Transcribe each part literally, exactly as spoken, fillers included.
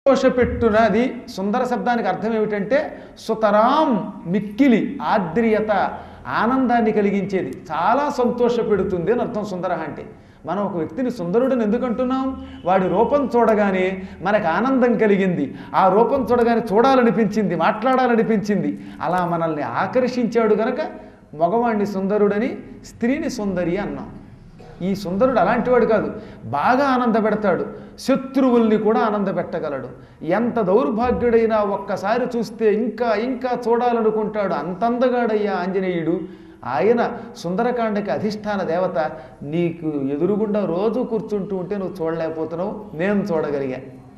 సంతోషపెట్టునది. సుందర శబ్దానికి అర్థం ఏమిటంటే సుతరాం, మిక్కిలి, ఆద్రియత, ఆనందాన్ని కలిగించేది, చాలా సంతోషపెడుతుంది అని అర్థం సుందర అంటే. మనం ఒక వ్యక్తిని సుందరుడని ఎందుకు అంటున్నాం? వాడి రూపం చూడగానే మనకు ఆనందం కలిగింది, ఆ రూపం చూడగానే చూడాలనిపించింది, మాట్లాడాలనిపించింది, అలా మనల్ని ఆకర్షించాడు గనక మగవాణ్ణి సుందరుడని, స్త్రీని సుందరి అన్నాం. ఈ సుందరుడు అలాంటివాడు కాదు, బాగా ఆనందపెడతాడు, శత్రువుల్ని కూడా ఆనందపెట్టగలడు. ఎంత దౌర్భాగ్యుడైనా ఒక్కసారి చూస్తే ఇంకా ఇంకా చూడాలనుకుంటాడు. అంత అందగాడయ్యా ఆంజనేయుడు. ఆయన సుందరకాండకి అధిష్టాన దేవత. నీకు ఎదురుగుండా రోజు కూర్చుంటూ ఉంటే నువ్వు చూడలేకపోతున్నావు, నేను చూడగలిగా.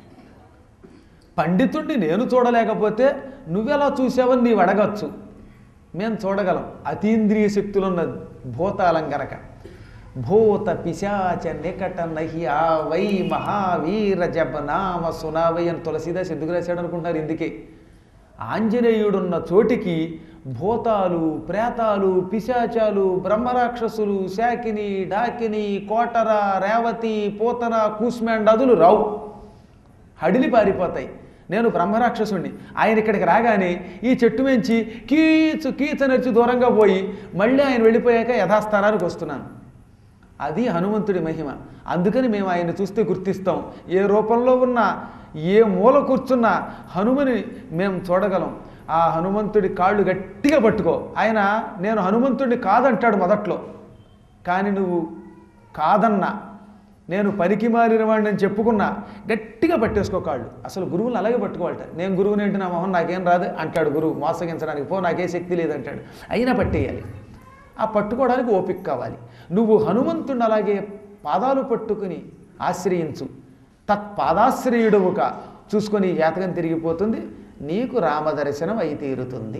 పండితుడిని నేను చూడలేకపోతే నువ్వెలా చూసావని నీవు అడగచ్చు, మేము చూడగలం. అతీంద్రియ శక్తులున్న భూతాలం గనక. భూత పిశాచ నికట నహి ఆ వై మహావీర జపనామ సునావై అని తులసీదాస్ ఎందుకు రాశాడు అనుకుంటున్నారు? ఇందుకే ఆంజనేయుడున్న చోటికి భూతాలు, ప్రేతాలు, పిశాచాలు, బ్రహ్మరాక్షసులు, శాకిని, డాకిని, కోటర, రేవతి, పోతన, కూస్మాండాదులు రావు, హడిలి పారిపోతాయి. నేను బ్రహ్మరాక్షసుణ్ణి. ఆయన ఇక్కడికి రాగానే ఈ చెట్టు మించి కీచు కీచనర్చి దూరంగా పోయి మళ్ళీ ఆయన వెళ్ళిపోయాక యథాస్థానానికి వస్తున్నాను. అది హనుమంతుడి మహిమ. అందుకని మేము ఆయన చూస్తే గుర్తిస్తాం. ఏ రూపంలో ఉన్నా, ఏ మూల కూర్చున్నా హనుమని మేము చూడగలం. ఆ హనుమంతుడి కాళ్ళు గట్టిగా పట్టుకో. ఆయన నేను హనుమంతుడిని కాదంటాడు మొదట్లో, కానీ నువ్వు కాదన్నా, నేను పనికి మారిన వాడిని అని చెప్పుకున్నా గట్టిగా పట్టేసుకో కాళ్ళు. అసలు గురువులు అలాగే పట్టుకోవాలట. నేను గురువుని ఏంటి, నా మొహం నాకేం రాదు అంటాడు గురువు మోసగించడానికి. పో, నాకే శక్తి లేదంటాడు. అయినా పట్టేయాలి. ఆ పట్టుకోవడానికి ఓపిక కావాలి. నువ్వు హనుమంతుడిని అలాగే పాదాలు పట్టుకుని ఆశ్రయించు. తత్పాదాశ్రయుడువుక చూసుకొని జాతకం తిరిగిపోతుంది, నీకు రామదర్శనం అయి తీరుతుంది.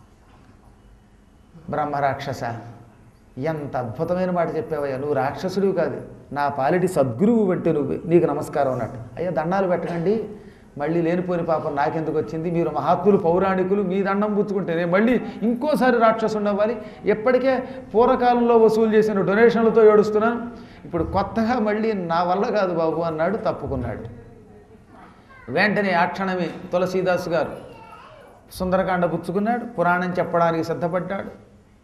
బ్రహ్మరాక్షస, ఎంత అద్భుతమైన మాట చెప్పావయ్యా. నువ్వు రాక్షసుడివి కాదు, నా పాలిటి సద్గురువు అంటే నువ్వు, నీకు నమస్కారం అన్నట్టు. అయ్యా దండాలు పెట్టకండి, మళ్ళీ లేనిపోని పాపం నాకెందుకు వచ్చింది, మీరు మహాత్ములు, పౌరాణికులు, మీ దండం పుచ్చుకుంటే నేను మళ్ళీ ఇంకోసారి రాక్షసుడు అవ్వాలి. ఎప్పటికే పూర్వకాలంలో వసూలు చేసిన డొనేషన్లతో ఏడుస్తున్నాను, ఇప్పుడు కొత్తగా మళ్ళీ నా వల్ల కాదు బాబు అన్నాడు, తప్పుకున్నాడు. వెంటనే ఆ క్షణమే తులసీదాసు గారు సుందరకాండ పుచ్చుకున్నాడు, పురాణం చెప్పడానికి సిద్ధపడ్డాడు.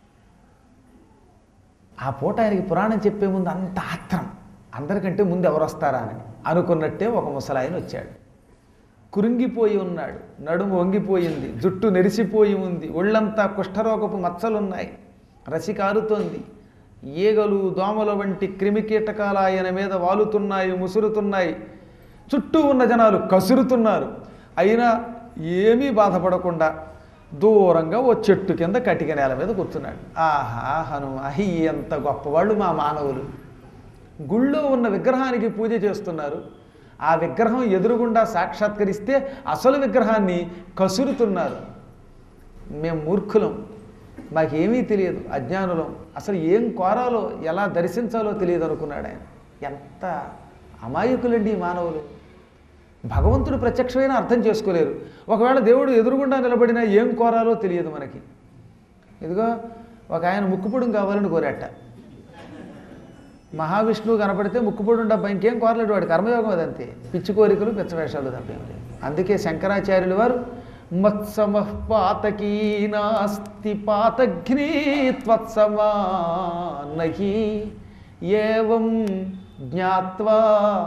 ఆ పూట ఆయనకి పురాణం చెప్పే ముందు అంత ఆత్రం, అందరికంటే ముందు ఎవరు వస్తారా అని అనుకున్నట్టే ఒక ముసలాయన వచ్చాడు. కురింగిపోయి ఉన్నాడు, నడుము వంగిపోయింది, జుట్టు నెరిసిపోయి ఉంది, ఒళ్ళంతా కుష్ఠరోగపు మచ్చలున్నాయి, రసి కారుతోంది, ఈగలు, దోమల వంటి క్రిమికీటకాలు ఆయన మీద వాలుతున్నాయి, ముసురుతున్నాయి. చుట్టూ ఉన్న జనాలు కసురుతున్నారు. అయినా ఏమీ బాధపడకుండా దూరంగా ఓ చెట్టు కింద కటిక నేల మీద కూర్చున్నాడు. ఆహా హనుమ, అహి ఎంత గొప్పవాళ్ళు మా మానవులు. గుళ్ళో ఉన్న విగ్రహానికి పూజ చేస్తున్నారు, ఆ విగ్రహం ఎదురుగుండా సాక్షాత్కరిస్తే అసలు విగ్రహాన్ని కసురుతున్నారు. మేము మూర్ఖులం, మాకేమీ తెలియదు, అజ్ఞానులం, అసలు ఏం కోరాలో ఎలా దర్శించాలో తెలియదు అనుకున్నాడు ఆయన. ఎంత అమాయకులండి ఈ మానవులు. భగవంతుడు ప్రత్యక్షమైన అర్థం చేసుకోలేరు. ఒకవేళ దేవుడు ఎదురుగుండా నిలబడినా ఏం కోరాలో తెలియదు మనకి. ఇదిగో ఒక ఆయన ముక్కుపుడం కావాలని కోరాట. మహావిష్ణువు కనపడితే ముక్కుపొడి డబ్బా, ఇంకేం కోరలేడు, వాడి కర్మయోగం అదంతే. పిచ్చి కోరికలు, పిచ్చవేషాలు తప్పేం లేదు. అందుకే శంకరాచార్యులు వారు మత్సమః పాతకీ నాస్తి పాతఘ్నీ త్వత్సమా నహి ఏవం జ్ఞాత్వా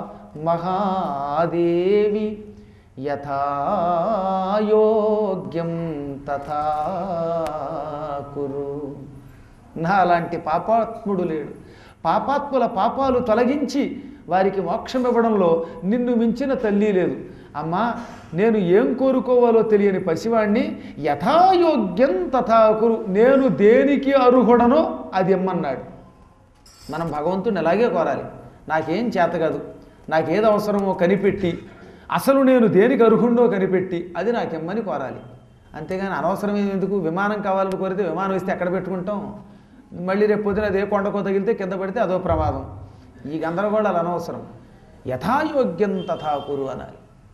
మహాదేవి యథాయోగ్యం తథా కురు. నా అలాంటి పాపాత్ముడు లేడు. పాపాత్ముల పాపాలు తొలగించి వారికి మోక్షం ఇవ్వడంలో నిన్ను మించిన తల్లి లేదు. అమ్మా, నేను ఏం కోరుకోవాలో తెలియని పసివాణ్ణి యథాయోగ్యం తథాకురు, నేను దేనికి అర్హుడనో అది ఇమ్మన్నాడు. మనం భగవంతుడిని ఎలాగే కోరాలి. నాకేం చేత కాదు, నాకేది అవసరమో కనిపెట్టి, అసలు నేను దేనికి అర్హుండో కనిపెట్టి అది నాకిమ్మని కోరాలి. అంతేగాని అనవసరమైన ఎందుకు. విమానం కావాలని కోరితే విమానం ఇస్తే ఎక్కడ పెట్టుకుంటాం, మళ్ళీ రేపు పొద్దున అదే కొండకో తగిలితే కింద పడితే అదో ప్రమాదం. ఈ గందరగోళాలు అనవసరం. యథాయోగ్యం తథాకురు అనాలి.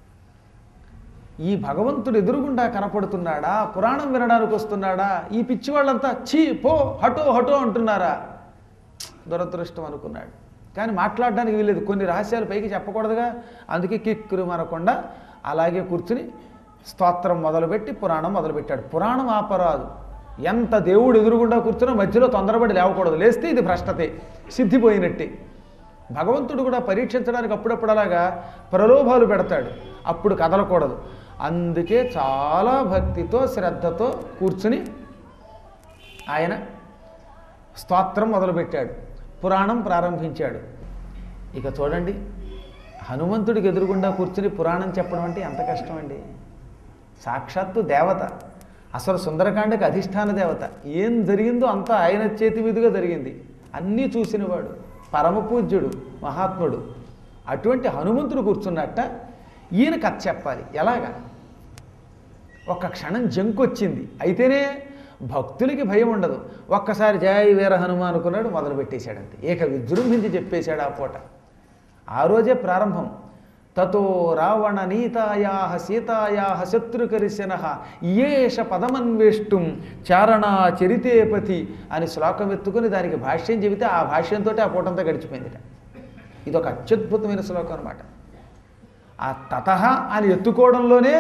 ఈ భగవంతుడు ఎదురుగుండా కనపడుతున్నాడా, పురాణం వినడానికి వస్తున్నాడా, ఈ పిచ్చి వాళ్ళంతా చీ పో హటో హటో అంటున్నారా, దురదృష్టం అనుకున్నాడు. కానీ మాట్లాడడానికి వీలేదు, కొన్ని రహస్యాలు పైకి చెప్పకూడదుగా. అందుకే కిక్కురు మనకుండా అలాగే కూర్చుని స్తోత్రం మొదలుపెట్టి పురాణం మొదలుపెట్టాడు. పురాణం ఆపరాదు. ఎంత దేవుడు ఎదురుగుండా కూర్చున్నా మధ్యలో తొందరపడి లేవకూడదు. లేస్తే ఇది భ్రష్టతే, సిద్ధిపోయినట్టే. భగవంతుడు కూడా పరీక్షించడానికి అప్పుడప్పుడు అలాగా ప్రలోభాలు పెడతాడు, అప్పుడు కదలకూడదు. అందుకే చాలా భక్తితో శ్రద్ధతో కూర్చుని ఆయన స్తోత్రం మొదలుపెట్టాడు, పురాణం ప్రారంభించాడు. ఇక చూడండి, హనుమంతుడికి ఎదురుగుండా కూర్చుని పురాణం చెప్పడం అంటే ఎంత కష్టం అండి. సాక్షాత్తు దేవత, అసలు సుందరకాండకి అధిష్టాన దేవత. ఏం జరిగిందో అంతా ఆయన చేతి మీదుగా జరిగింది. అన్నీ చూసినవాడు, పరమపూజ్యుడు, మహాత్ముడు. అటువంటి హనుమంతుడు కూర్చున్నట్ట ఈయన కథ చెప్పాలి. ఎలాగా? ఒక్క క్షణం జంకొచ్చింది. అయితేనే భక్తులకి భయం ఉండదు. ఒక్కసారి జయ వీర హనుమ అనుకున్నాడు, మొదలుపెట్టేశాడంతే. ఏక విజృంభించి చెప్పేశాడు ఆ పూట. ఆ రోజే ప్రారంభం. తతో రావణ నీతాయా సీతాయా శత్రుకరిశన ఏష పదమన్వేష్టం చారణా చరితేపతి అని శ్లోకం ఎత్తుకుని దానికి భాష్యం చెబితే ఆ భాష్యంతో ఆ పూటంతా గడిచిపోయిందిట. ఇది ఒక అత్యద్భుతమైన శ్లోకం అనమాట. ఆ తతః అని ఎత్తుకోవడంలోనే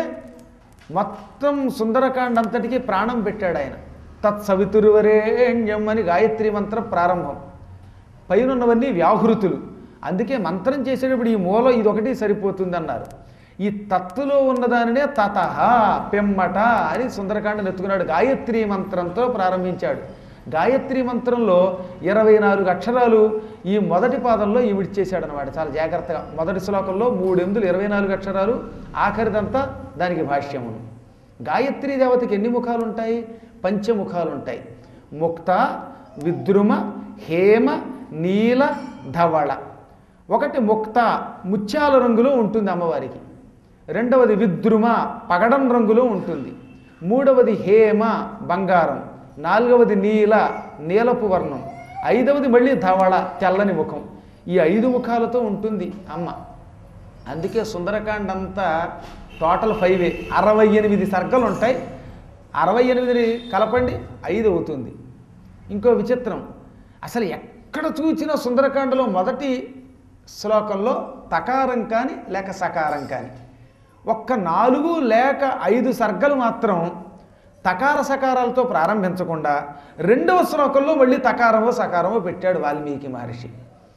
మొత్తం సుందరకాండ అంతటికీ ప్రాణం పెట్టాడు ఆయన. తత్సవితుర్వరేణ్యం అని గాయత్రి మంత్రం ప్రారంభం. పైనున్నవన్నీ వ్యాహృతులు. అందుకే మంత్రం చేసేటప్పుడు ఈ మూల ఇదొకటి సరిపోతుంది అన్నారు. ఈ తత్తులో ఉన్నదానినే తతః పెమ్మట అని సుందరకాండను ఎత్తుకున్నాడు. గాయత్రి మంత్రంతో ప్రారంభించాడు. గాయత్రి మంత్రంలో ఇరవై నాలుగు అక్షరాలు ఈ మొదటి పాదంలో ఈవిడిచేశాడు అనమాట. చాలా జాగ్రత్తగా. మొదటి శ్లోకంలో మూడు ఎనిమిదిలు ఇరవై నాలుగు అక్షరాలు, ఆఖరిదంతా దానికి భాష్యమును. గాయత్రీ దేవతకి ఎన్ని ముఖాలు ఉంటాయి? పంచముఖాలు ఉంటాయి. ముక్త, విద్రుమ, హేమ, నీల, ధవళ. ఒకటి ముక్త, ముత్యాల రంగులో ఉంటుంది అమ్మవారికి. రెండవది విద్రుమ, పగడం రంగులో ఉంటుంది. మూడవది హేమ, బంగారం. నాలుగవది నీల, నీలపు వర్ణం. ఐదవది మళ్ళీ ధవళ, తెల్లని ముఖం. ఈ ఐదు ముఖాలతో ఉంటుంది అమ్మ. అందుకే సుందరకాండ అంతా టోటల్ ఫైవే. అరవై ఎనిమిది సర్గలు ఉంటాయి. అరవై ఎనిమిదిని కలపండి, ఐదు అవుతుంది. ఇంకో విచిత్రం, అసలు ఎక్కడ చూసినా సుందరకాండలో మొదటి శ్లోకంలో తకారం కానీ లేక సకారం కానీ, ఒక్క నాలుగు లేక ఐదు సర్గలు మాత్రం తకార సకారాలతో ప్రారంభించకుండా రెండవ శ్లోకంలో మళ్ళీ తకారమో సకారమో పెట్టాడు వాల్మీకి మహర్షి.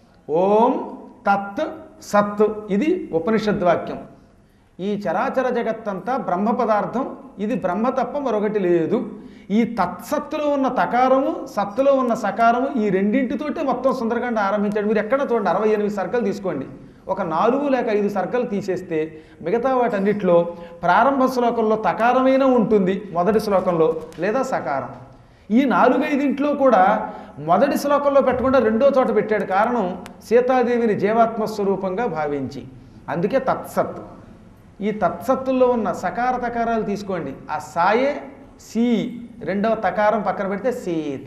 ఓం తత్ సత్, ఇది ఉపనిషద్వాక్యం. ఈ చరాచర జగత్తంతా బ్రహ్మ పదార్థం, ఇది బ్రహ్మ తప్ప మరొకటి లేదు. ఈ తత్సత్తులో ఉన్న తకారము, సత్తులో ఉన్న సకారము, ఈ రెండింటితోటే మొత్తం సుందరకాండ ఆరంభించాడు. మీరు ఎక్కడ చూడండి, అరవై ఎనిమిది సర్కలు తీసుకోండి. ఒక నాలుగు లేక ఐదు సర్కలు తీసేస్తే మిగతా వాటన్నిటిలో ప్రారంభ శ్లోకంలో తకారమైన ఉంటుంది, మొదటి శ్లోకంలో, లేదా సకారం. ఈ నాలుగైదింట్లో కూడా మొదటి శ్లోకంలో పెట్టకుండా రెండో చోట పెట్టాడు. కారణం సీతాదేవిని జీవాత్మస్వరూపంగా భావించి. అందుకే తత్సత్. ఈ తత్సత్తుల్లో ఉన్న సకార తకారాలు తీసుకోండి. ఆ సాయే సి, రెండవ తకారం పక్కన పెడితే సీత.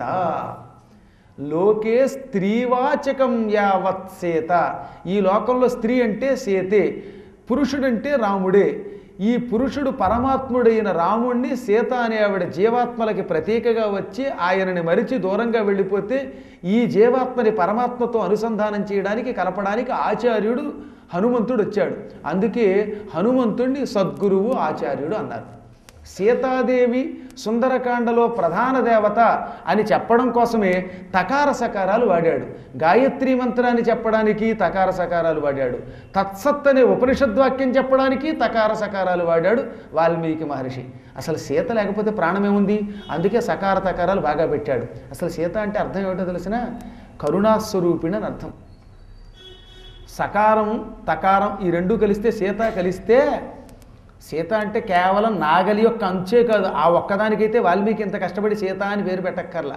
లోకే స్త్రీవాచకం యావత్ సీత. ఈ లోకంలో స్త్రీ అంటే సీతే, పురుషుడంటే రాముడే. ఈ పురుషుడు పరమాత్ముడైన రాముణ్ణి సీత అనే ఆవిడ జీవాత్మలకి ప్రతీకగా వచ్చి ఆయనని మరిచి దూరంగా వెళ్ళిపోతే ఈ జీవాత్మని పరమాత్మతో అనుసంధానం చేయడానికి, కలపడానికి ఆచార్యుడు హనుమంతుడు వచ్చాడు. అందుకే హనుమంతుడిని సద్గురువు ఆచార్యుడు అన్నారు. సీతాదేవి సుందరకాండలో ప్రధాన దేవత అని చెప్పడం కోసమే తకార సకారాలు వాడాడు. గాయత్రి మంత్రాన్ని చెప్పడానికి తకార సకారాలు వాడాడు. తత్సత్ అనే ఉపనిషద్వాక్యం చెప్పడానికి తకార సకారాలు వాడాడు వాల్మీకి మహర్షి. అసలు సీత లేకపోతే ప్రాణమేముంది? అందుకే సకార తకారాలు బాగా పెట్టాడు. అసలు సీత అంటే అర్థం ఏమిటో తెలిసిన? కరుణాస్వరూపిణి అని అర్థం. సకారం తకారం ఈ రెండు కలిస్తే సీత కలిస్తే, సీత అంటే కేవలం నాగలి యొక్క అంచే కాదు, ఆ ఒక్కదానికైతే వాల్మీకి ఇంత కష్టపడి సీత అని పేరు పెట్టక్కర్లా.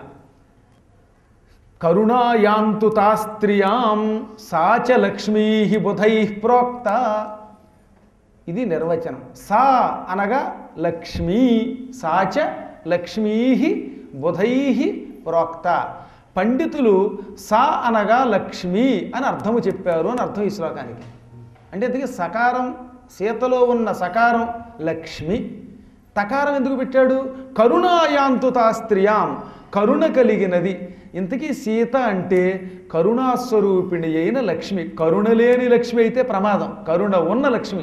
కరుణాయాంతు తా స్త్రియాం సాచ లక్ష్మీ బుధై ప్రోక్త. ఇది నిర్వచనం. సా అనగా లక్ష్మీ, సాచ లక్ష్మీ బుధై ప్రోక్త. పండితులు సా అనగా లక్ష్మి అని అర్థము చెప్పారు అని అర్థం ఈ శ్లోకానికి. అంటే ఇంతకీ సకారం, సీతలో ఉన్న సకారం లక్ష్మి. తకారం ఎందుకు పెట్టాడు? కరుణాయాంతు తా స్త్రియాం, కరుణ కలిగినది. ఇంతకీ సీత అంటే కరుణాస్వరూపిణి అయిన లక్ష్మి. కరుణ లేని లక్ష్మి అయితే ప్రమాదం, కరుణ ఉన్న లక్ష్మి.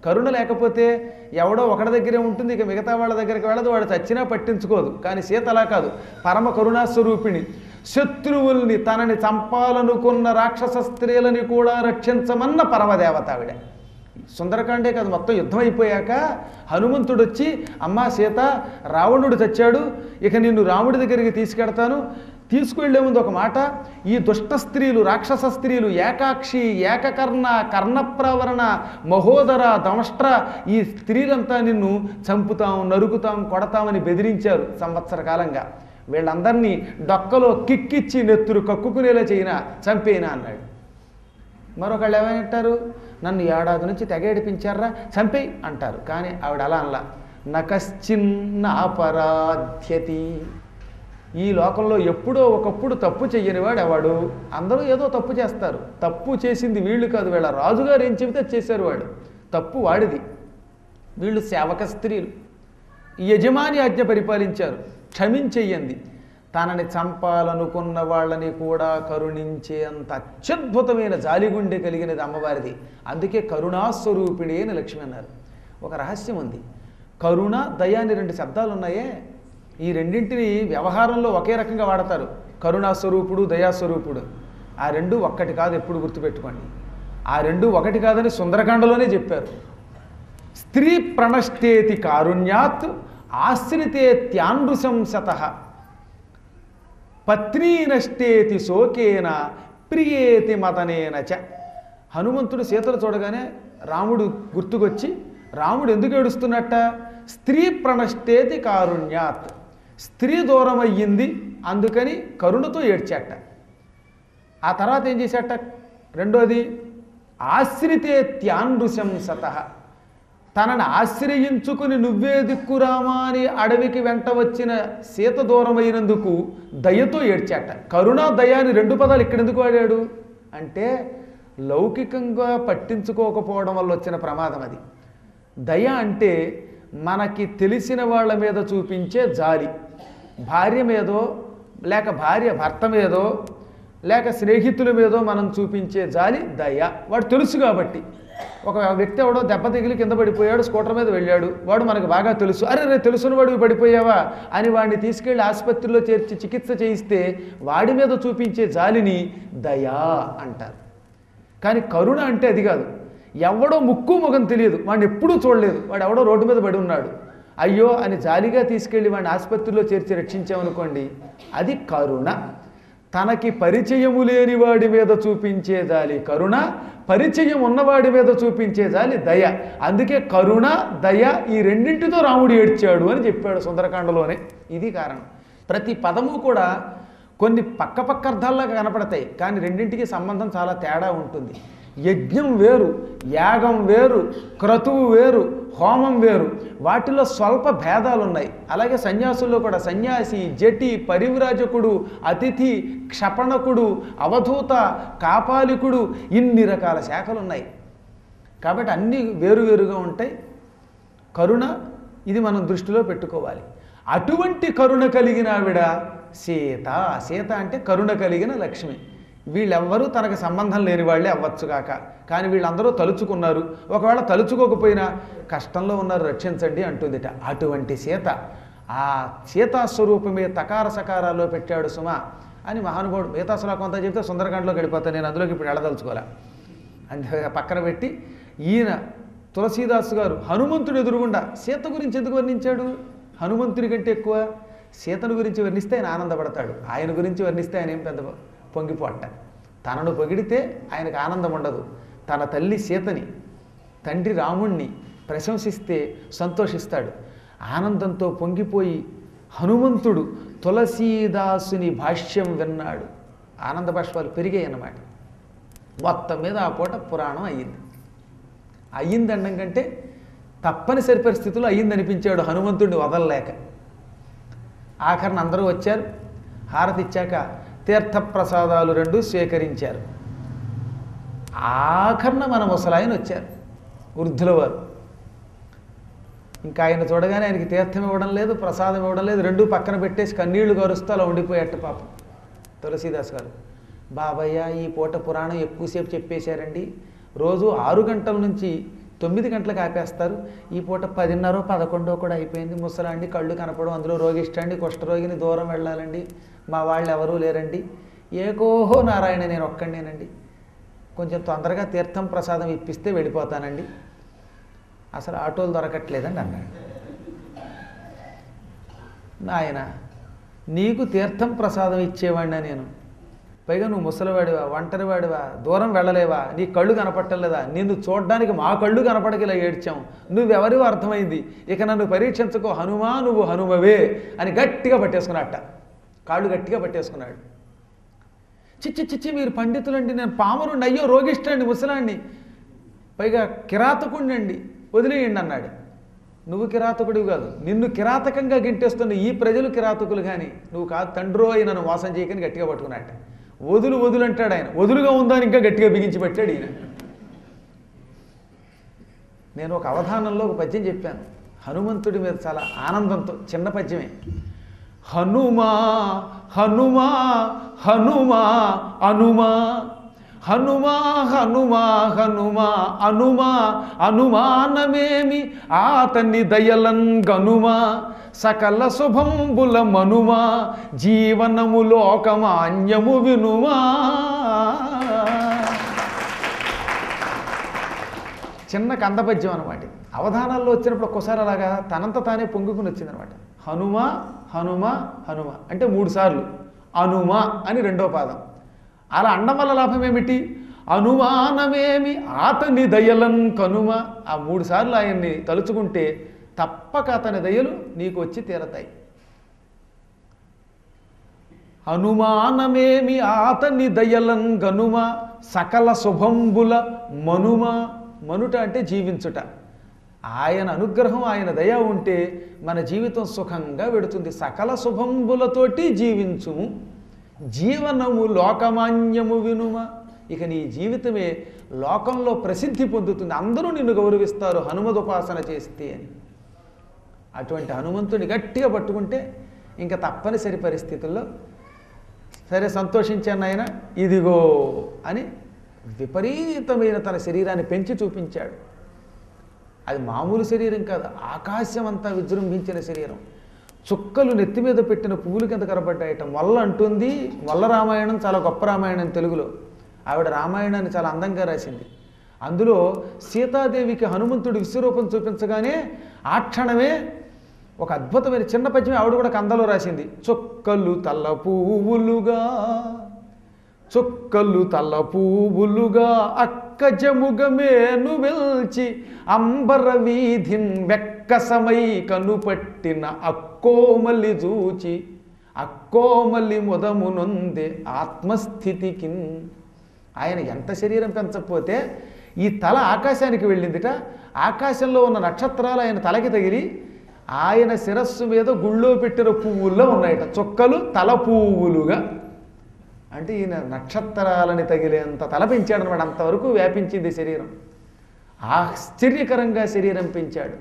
కరుణ లేకపోతే ఎవడో ఒకడి దగ్గరే ఉంటుంది, ఇక మిగతా వాళ్ళ దగ్గరికి వెళ్ళదు, వాడు చచ్చినా పట్టించుకోదు. కానీ సీత అలా కాదు, పరమ కరుణాస్వరూపిణి. శత్రువుల్ని తనని చంపాలనుకున్న రాక్షస స్త్రీలని కూడా రక్షించమన్న పరమదేవత ఆవిడ. సుందరకాండే కాదు, మొత్తం యుద్ధం అయిపోయాక హనుమంతుడు వచ్చి, అమ్మా సీత, రావణుడు చచ్చాడు, ఇక నిన్ను రాముడి దగ్గరికి తీసుకెడతాను, తీసుకువెళ్లే ముందు ఒక మాట, ఈ దుష్ట స్త్రీలు, రాక్షస స్త్రీలు, ఏకాక్షి, ఏకకర్ణ, కర్ణప్రవరణ, మహోదర, దమష్ట్ర, ఈ స్త్రీలంతా నిన్ను చంపుతాం, నరుకుతాం, కొడతామని బెదిరించారు సంవత్సర కాలంగా. వీళ్ళందరినీ డొక్కలో కిక్కిచ్చి నెత్తురు కక్కుకునేలా చేయినా, చంపేనా అన్నాడు. మరొకళ్ళు ఏమంటారు, నన్ను ఏడాది నుంచి తెగేడిపించారా, చంపేయి అంటారు. కానీ ఆవిడ అలా అనలా. నకశ్చిన్న అపరాధ్యతి. ఈ లోకంలో ఎప్పుడో ఒకప్పుడు తప్పు చెయ్యనివాడు ఎవడు? అందరూ ఏదో తప్పు చేస్తారు. తప్పు చేసింది వీళ్ళు కాదు, వీళ్ళ రాజుగారు ఏం చెబితే చేశారు వాడు. తప్పు వాడిది. వీళ్ళు సేవక స్త్రీలు, యజమాని ఆజ్ఞ పరిపాలించారు, క్షమించెయ్యంది. తనని చంపాలనుకున్న వాళ్ళని కూడా కరుణించే అంత అత్యద్భుతమైన జాలిగుండె కలిగినది అమ్మవారిది. అందుకే కరుణాస్వరూపిణి అని లక్ష్మి అన్నారు. ఒక రహస్యం ఉంది. కరుణ, దయ అని రెండు శబ్దాలు ఉన్నాయే, ఈ రెండింటిని వ్యవహారంలో ఒకే రకంగా వాడతారు. కరుణాస్వరూపుడు, దయాస్వరూపుడు. ఆ రెండు ఒక్కటి కాదు, ఎప్పుడు గుర్తుపెట్టుకోండి. ఆ రెండు ఒకటి కాదని సుందరకాండలోనే చెప్పారు. స్త్రీ ప్రణష్టేతి కారుణ్యాత్ ఆశ్రితే త్యానృశంసతః పత్నీ నష్టేతి శోకేన ప్రియేతి మదనేన చ. హనుమంతుడు సీతను చూడగానే రాముడు గుర్తుకొచ్చి, రాముడు ఎందుకు ఏడుస్తున్నట్ట? స్త్రీ ప్రణష్టేతి కారుణ్యాత్, స్త్రీ దూరం అయ్యింది అందుకని కరుణతో ఏడ్చాట. ఆ తర్వాత ఏం చేశాట? రెండోది, ఆశ్రితే త్యానృశంసతః, తనని ఆశ్రయించుకుని నువ్వే దిక్కురామా అని అడవికి వెంట వచ్చిన సీత దూరమైనందుకు దయతో ఏడ్చాట. కరుణ, దయ అని రెండు పదాలు ఇక్కడ ఎందుకు వాడాడు అంటే, లౌకికంగా పట్టించుకోకపోవడం వల్ల వచ్చిన ప్రమాదం అది. దయ అంటే మనకి తెలిసిన వాళ్ళ మీద చూపించే జాలి. భార్య మీదో, లేక భార్య భర్త మీదో, లేక స్నేహితుల మీదో మనం చూపించే జాలి దయ. వాడు తెలుసు కాబట్టి. ఒక వ్యక్తి ఎవడో దెబ్బ తగిలి కింద పడిపోయాడు, స్కూటర్ మీద వెళ్ళాడు, వాడు మనకు బాగా తెలుసు, అరే రే తెలుసుని వాడివి పడిపోయావా అని వాడిని తీసుకెళ్ళి ఆసుపత్రిలో చేర్చి చికిత్స చేయిస్తే వాడి మీద చూపించే జాలిని దయా అంటారు. కానీ కరుణ అంటే అది కాదు. ఎవడో ముక్కు ముఖం తెలియదు, వాడిని ఎప్పుడూ చూడలేదు, వాడు ఎవడో రోడ్డు మీద పడి ఉన్నాడు, అయ్యో అని జాలిగా తీసుకెళ్ళి వాడిని ఆసుపత్రిలో చేర్చి రక్షించామనుకోండి, అది కరుణ. తనకి పరిచయము లేని వాడి మీద చూపించే జాలి కరుణ, పరిచయం ఉన్నవాడి మీద చూపించే జాలి దయ. అందుకే కరుణ, దయ ఈ రెండింటితో రాముడు ఏడ్చాడు అని చెప్పాడు సుందరకాండలోనే. ఇది కారణం. ప్రతి పదము కూడా కొన్ని పక్క పక్క అర్థాల్లాగా కనపడతాయి, కానీ రెండింటికి సంబంధం చాలా తేడా ఉంటుంది. యజ్ఞం వేరు, యాగం వేరు, క్రతువు వేరు, హోమం వేరు, వాటిలో స్వల్ప భేదాలు ఉన్నాయి. అలాగే సన్యాసుల్లో కూడా సన్యాసి, జటి, పరివ్రాజకుడు, అతిథి, క్షపణకుడు, అవధూత, కాపాలికుడు, ఇన్ని రకాల శాఖలు ఉన్నాయి. కాబట్టి అన్నీ వేరువేరుగా ఉంటాయి. కరుణ ఇది మనం దృష్టిలో పెట్టుకోవాలి. అటువంటి కరుణ కలిగిన ఆవిడ సీత. సీత అంటే కరుణ కలిగిన లక్ష్మి. వీళ్ళెవ్వరూ తనకు సంబంధం లేని వాళ్ళే అవ్వచ్చుగాక, కానీ వీళ్ళందరూ తలుచుకున్నారు. ఒకవేళ తలుచుకోకపోయినా కష్టంలో ఉన్నారు, రక్షించండి అంటుందిట. అటువంటి సీత, ఆ సీతాస్వరూపమే తకార సకారాల్లో పెట్టాడు సుమ అని మహానుభావుడు. మిగతా శ్లోకం అంతా చెప్తే సుందరకాండలోకి వెళ్ళిపోతాను, నేను అందులోకి ఇప్పుడు వెళ్ళదలుచుకోలే. అంతే పక్కన పెట్టి ఈయన తులసీదాసు గారు హనుమంతుడు ఎదురుగుండా సీత గురించి ఎందుకు వర్ణించాడు? హనుమంతుడి కంటే ఎక్కువ సీతను గురించి వర్ణిస్తే ఆయన ఆనందపడతాడు, ఆయన గురించి వర్ణిస్తే ఆయన ఏం పెద్ద పొంగిపోట. తనను పొగిడితే ఆయనకు ఆనందం ఉండదు. తన తల్లి సీతని, తండ్రి రాముణ్ణి ప్రశంసిస్తే సంతోషిస్తాడు. ఆనందంతో పొంగిపోయి హనుమంతుడు తులసీదాసుని భాష్యం విన్నాడు. ఆనంద బాష్పాలు పెరిగాయి అన్నమాట. మొత్తం మీద ఆ పూట పురాణం అయ్యింది. అయ్యింది అనడం కంటే తప్పనిసరి పరిస్థితుల్లో అయ్యింది అనిపించాడు హనుమంతుడిని వదలలేక. ఆఖరణ అందరూ వచ్చారు. హారతి ఇచ్చాక తీర్థప్రసాదాలు రెండు స్వీకరించారు. ఆఖరణ మన ముసలాయన వచ్చారు, వృద్ధుల వారు. ఇంకా ఆయన చూడగానే ఆయనకి తీర్థం ఇవ్వడం లేదు, ప్రసాదం ఇవ్వడం లేదు, రెండు పక్కన పెట్టేసి కన్నీళ్లు గారుస్తూ అలా ఉండిపోయేట పాపం తులసీదాస్ గారు. బాబయ్య ఈ పూట పురాణం ఎక్కువసేపు చెప్పేశారండి, రోజు ఆరు గంటల నుంచి తొమ్మిది గంటలకు ఆపేస్తారు. ఈ పూట పదిన్నర పదకొండో కూడా అయిపోయింది. ముసలాండి కళ్ళు కనపడం, అందులో రోగిష్టండి, కుష్ఠరోగిని దూరం వెళ్ళాలండి, మా వాళ్ళు ఎవరూ లేరండి, ఏకోహో నారాయణ నేను ఒక్కడినేనండి, కొంచెం తొందరగా తీర్థం ప్రసాదం ఇప్పిస్తే వెళ్ళిపోతానండి, అసలు ఆటోలు దొరకట్లేదండి అన్నాడు. నాయన నీకు తీర్థం ప్రసాదం ఇచ్చేవాడినా నేను, పైగా నువ్వు ముసలివాడివా, ఒంటరివాడివా, దూరం వెళ్ళలేవా, నీ కళ్ళు కనపట్టలేదా, నిన్ను చూడడానికి మా కళ్ళు కనపడక ఇలా ఏడ్చాం, నువ్వెవరివో అర్థమైంది, ఇక నన్ను పరీక్షించుకో హనుమా నువ్వు హనుమవే అని గట్టిగా పట్టేసుకున్నట్ట, కాళ్ళు గట్టిగా పట్టేసుకున్నాడు. చిచ్చి చిచ్చి మీరు పండితులండి, నేను పామరుండి, అయ్యో రోగిష్టండి, ముసలాండి, పైగా కిరాతకుడిని అండి, వదిలేయండి అన్నాడు. నువ్వు కిరాతకుడివి కాదు, నిన్ను కిరాతకంగా గింటేస్తున్న ఈ ప్రజలు కిరాతకులు కానీ నువ్వు కాదు తండ్రో అయి నన్ను మోసం చేయకని గట్టిగా పట్టుకున్నట్ట. వదులు వదులు అంటాడు ఆయన, వదులుగా ఉందని ఇంకా గట్టిగా బిగించి పెట్టాడు ఈయన. నేను ఒక అవధానంలో ఒక పద్యం చెప్పాను హనుమంతుడి మీద చాలా ఆనందంతో, చిన్న పద్యమే. హనుమా హనుమా హనుమా అనుమా హనుమా హనుమా హనుమా అనుమా అనుమానమేమి ఆతని దయలన్ గనుమా సకల శుభంబుల మనుమా జీవనము లోకమాన్యము వినుమా. చిన్న కందపద్యం అనమాట. అవధానాల్లో వచ్చినప్పుడు ఒక్కోసారి అలాగా తనంత తానే పొంగుకుని వచ్చిందనమాట. హనుమ హనుమ హనుమ అంటే మూడు సార్లు, అనుమ అని రెండో పాదం. అలా అండం వల్ల లాభం ఏమిటి? అనుమానమేమి ఆతని దయలన్ కనుమ. ఆ మూడు సార్లు ఆయన్ని తలుచుకుంటే తప్పక అతని దయలు నీకు వచ్చి తీరతాయి. అనుమానమేమి ఆతని దయలన్ గనుమ సకల శుభంబుల మనుమ. మనుట అంటే జీవించుట. ఆయన అనుగ్రహం, ఆయన దయ ఉంటే మన జీవితం సుఖంగా వెడుతుంది. సకల శుభంబులతోటి జీవించుము, జీవనము లోకమాన్యము వినుమ. ఇక నీ జీవితమే లోకంలో ప్రసిద్ధి పొందుతుంది, అందరూ నిన్ను గౌరవిస్తారు హనుమదుపాసన చేస్తే అని. అటువంటి హనుమంతుని గట్టిగా పట్టుకుంటే ఇంకా తప్పనిసరి పరిస్థితుల్లో సరే సంతోషించాను ఆయన, ఇదిగో అని విపరీతమైన తన శరీరాన్ని పెంచి చూపించాడు. అది మామూలు శరీరం కాదు, ఆకాశం అంతా విజృంభించిన శరీరం. చుక్కలు నెత్తి మీద పెట్టిన పువ్వులు కింద కనపడ్డాయట. మొల్ల అంటుంది, మొల్ల రామాయణం చాలా గొప్ప రామాయణం తెలుగులో. ఆవిడ రామాయణాన్ని చాలా అందంగా రాసింది. అందులో సీతాదేవికి హనుమంతుడి విశ్వరూపం చూపించగానే ఆ క్షణమే ఒక అద్భుతమైన చిన్న పద్యం ఆవిడ కూడా కందలో రాసింది. చుక్కలు తల్ల పువ్వులుగా చుక్కలు తల్ల పువ్వులుగా అక్కజముగమేను వెల్చి అంబర వీధిన్ వెక్కసమై కనుపట్టిన అక్కోమల్లి చూచి అక్కోమల్లి ముదమునొందే ఆత్మస్థితికి. ఆయన ఎంత శరీరం పెంచకపోతే ఈ తల ఆకాశానికి వెళ్ళిందిట. ఆకాశంలో ఉన్న నక్షత్రాలు ఆయన తలకి తగిలి ఆయన శిరస్సు మీద గుళ్ళో పెట్టిన పువ్వుల్లో ఉన్నాయట. చుక్కలు తల పువ్వులుగా అంటే ఈయన నక్షత్రాలని తగిలేంత తల పెంచాడు అనమాట. అంతవరకు వ్యాపించింది శరీరం. ఆశ్చర్యకరంగా శరీరం పెంచాడు.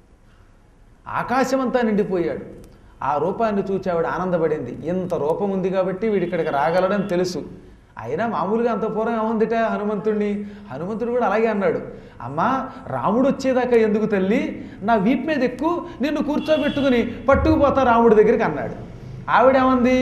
ఆకాశమంతా నిండిపోయాడు. ఆ రూపాన్ని చూచి ఆవిడ ఆనందపడింది. ఇంత రూపం ఉంది కాబట్టి వీడి ఇక్కడికి రాగలడని తెలుసు. అయినా మామూలుగా అంత పూర్వం ఏముందిట హనుమంతుడిని. హనుమంతుడు కూడా అలాగే అన్నాడు, అమ్మా రాముడు వచ్చేదాకా ఎందుకు తల్లి, నా వీపు మీద ఎక్కువ నిన్ను కూర్చోబెట్టుకుని పట్టుకుపోతా రాముడి దగ్గరికి అన్నాడు. ఆవిడేమంది,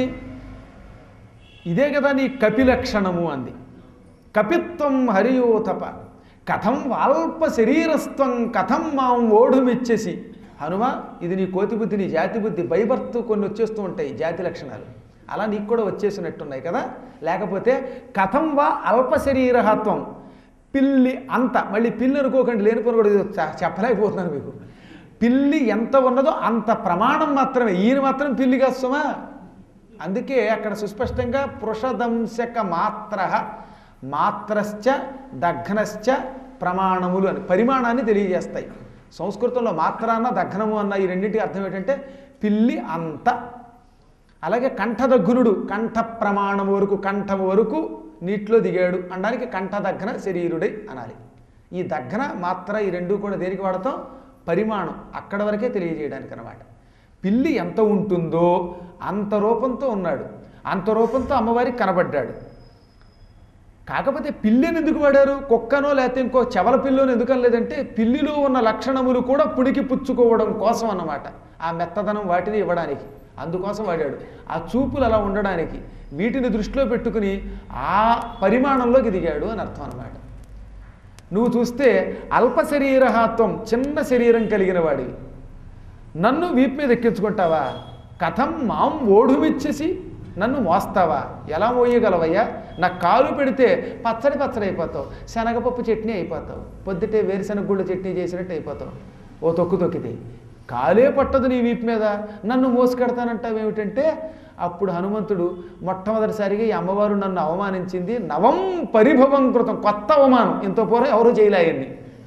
ఇదే కదా నీ కపిలక్షణము అంది. కపిత్వం హరియోతప కథం వాల్ప శరీరస్త్వం కథం మాం ఓఢుమిచ్చేసి. హనుమ, ఇది నీ కోతి బుద్ధి, నీ జాతి బుద్ధి. బైబర్త్ కొన్ని వచ్చేస్తూ ఉంటాయి జాతి లక్షణాలు, అలా నీకు కూడా వచ్చేసినట్టున్నాయి కదా. లేకపోతే కథం వా అల్ప శరీరహత్వం, పిల్లి అంత, మళ్ళీ పిల్లి అనుకోకండి, లేనిపోయిన కూడా చెప్పలేకపోతున్నాను మీకు. పిల్లి ఎంత ఉన్నదో అంత ప్రమాణం మాత్రమే, ఈయన మాత్రం పిల్లి కాస్తుమా. అందుకే అక్కడ సుస్పష్టంగా పురుషదంశక మాత్ర మాత్రశ్చ దఘ్నశ్చ ప్రమాణములు అని పరిమాణాన్ని తెలియజేస్తాయి. సంస్కృతంలో మాత్ర అన్న దఘ్నము అన్న ఈ రెండింటికి అర్థం ఏంటంటే పిల్లి అంత. అలాగే కంఠదగ్గునుడు కంఠ ప్రమాణం వరకు, కంఠం వరకు నీటిలో దిగాడు అనడానికి కంఠదగ్న శరీరుడై అనాలి. ఈ దగ్న మాత్ర ఈ రెండు కూడా దేనికి వాడతాం? పరిమాణం, అక్కడ వరకే తెలియజేయడానికి అనమాట. పిల్లి ఎంత ఉంటుందో అంత రూపంతో ఉన్నాడు, అంత రూపంతో అమ్మవారికి కనబడ్డాడు. కాకపోతే పిల్లిని ఎందుకు వాడారు? కుక్కనో లేకపోతే ఇంకో చెవల పిల్లోని ఎందుకు అనలేదంటే పిల్లిలో ఉన్న లక్షణములు కూడా పుడికి పుచ్చుకోవడం కోసం అన్నమాట. ఆ మెత్తదనం వాటిని ఇవ్వడానికి అందుకోసం వాడాడు. ఆ చూపులు అలా ఉండడానికి వీటిని దృష్టిలో పెట్టుకుని ఆ పరిమాణంలోకి దిగాడు అని అర్థం అన్నమాట. నువ్వు చూస్తే అల్ప శరీరహాత్వం, చిన్న శరీరం కలిగిన వాడివి, నన్ను వీపు మీద ఎక్కించుకుంటావా? కథం మాం ఓఢుమిచ్చేసి నన్ను మోస్తావా? ఎలా మోయగలవయ్యా? నా కాలు పెడితే పచ్చడి పచ్చడి అయిపోతావు, శనగపప్పు చట్నీ అయిపోతావు, పొద్దుటే వేరుశనగ గుళ్ళు చట్నీ చేసినట్టు అయిపోతావు ఓ తొక్కు తొక్కితే. కాలే పట్టదు నీ వీపు మీద, నన్ను మోసుకెడతానంటావు ఏమిటంటే అప్పుడు హనుమంతుడు మొట్టమొదటిసారిగా ఈ అమ్మవారు నన్ను అవమానించింది నవం పరిభవం కృతం, కొత్త అవమానం, ఇంత పూర్వం ఎవరూ చేయలేయన్ని.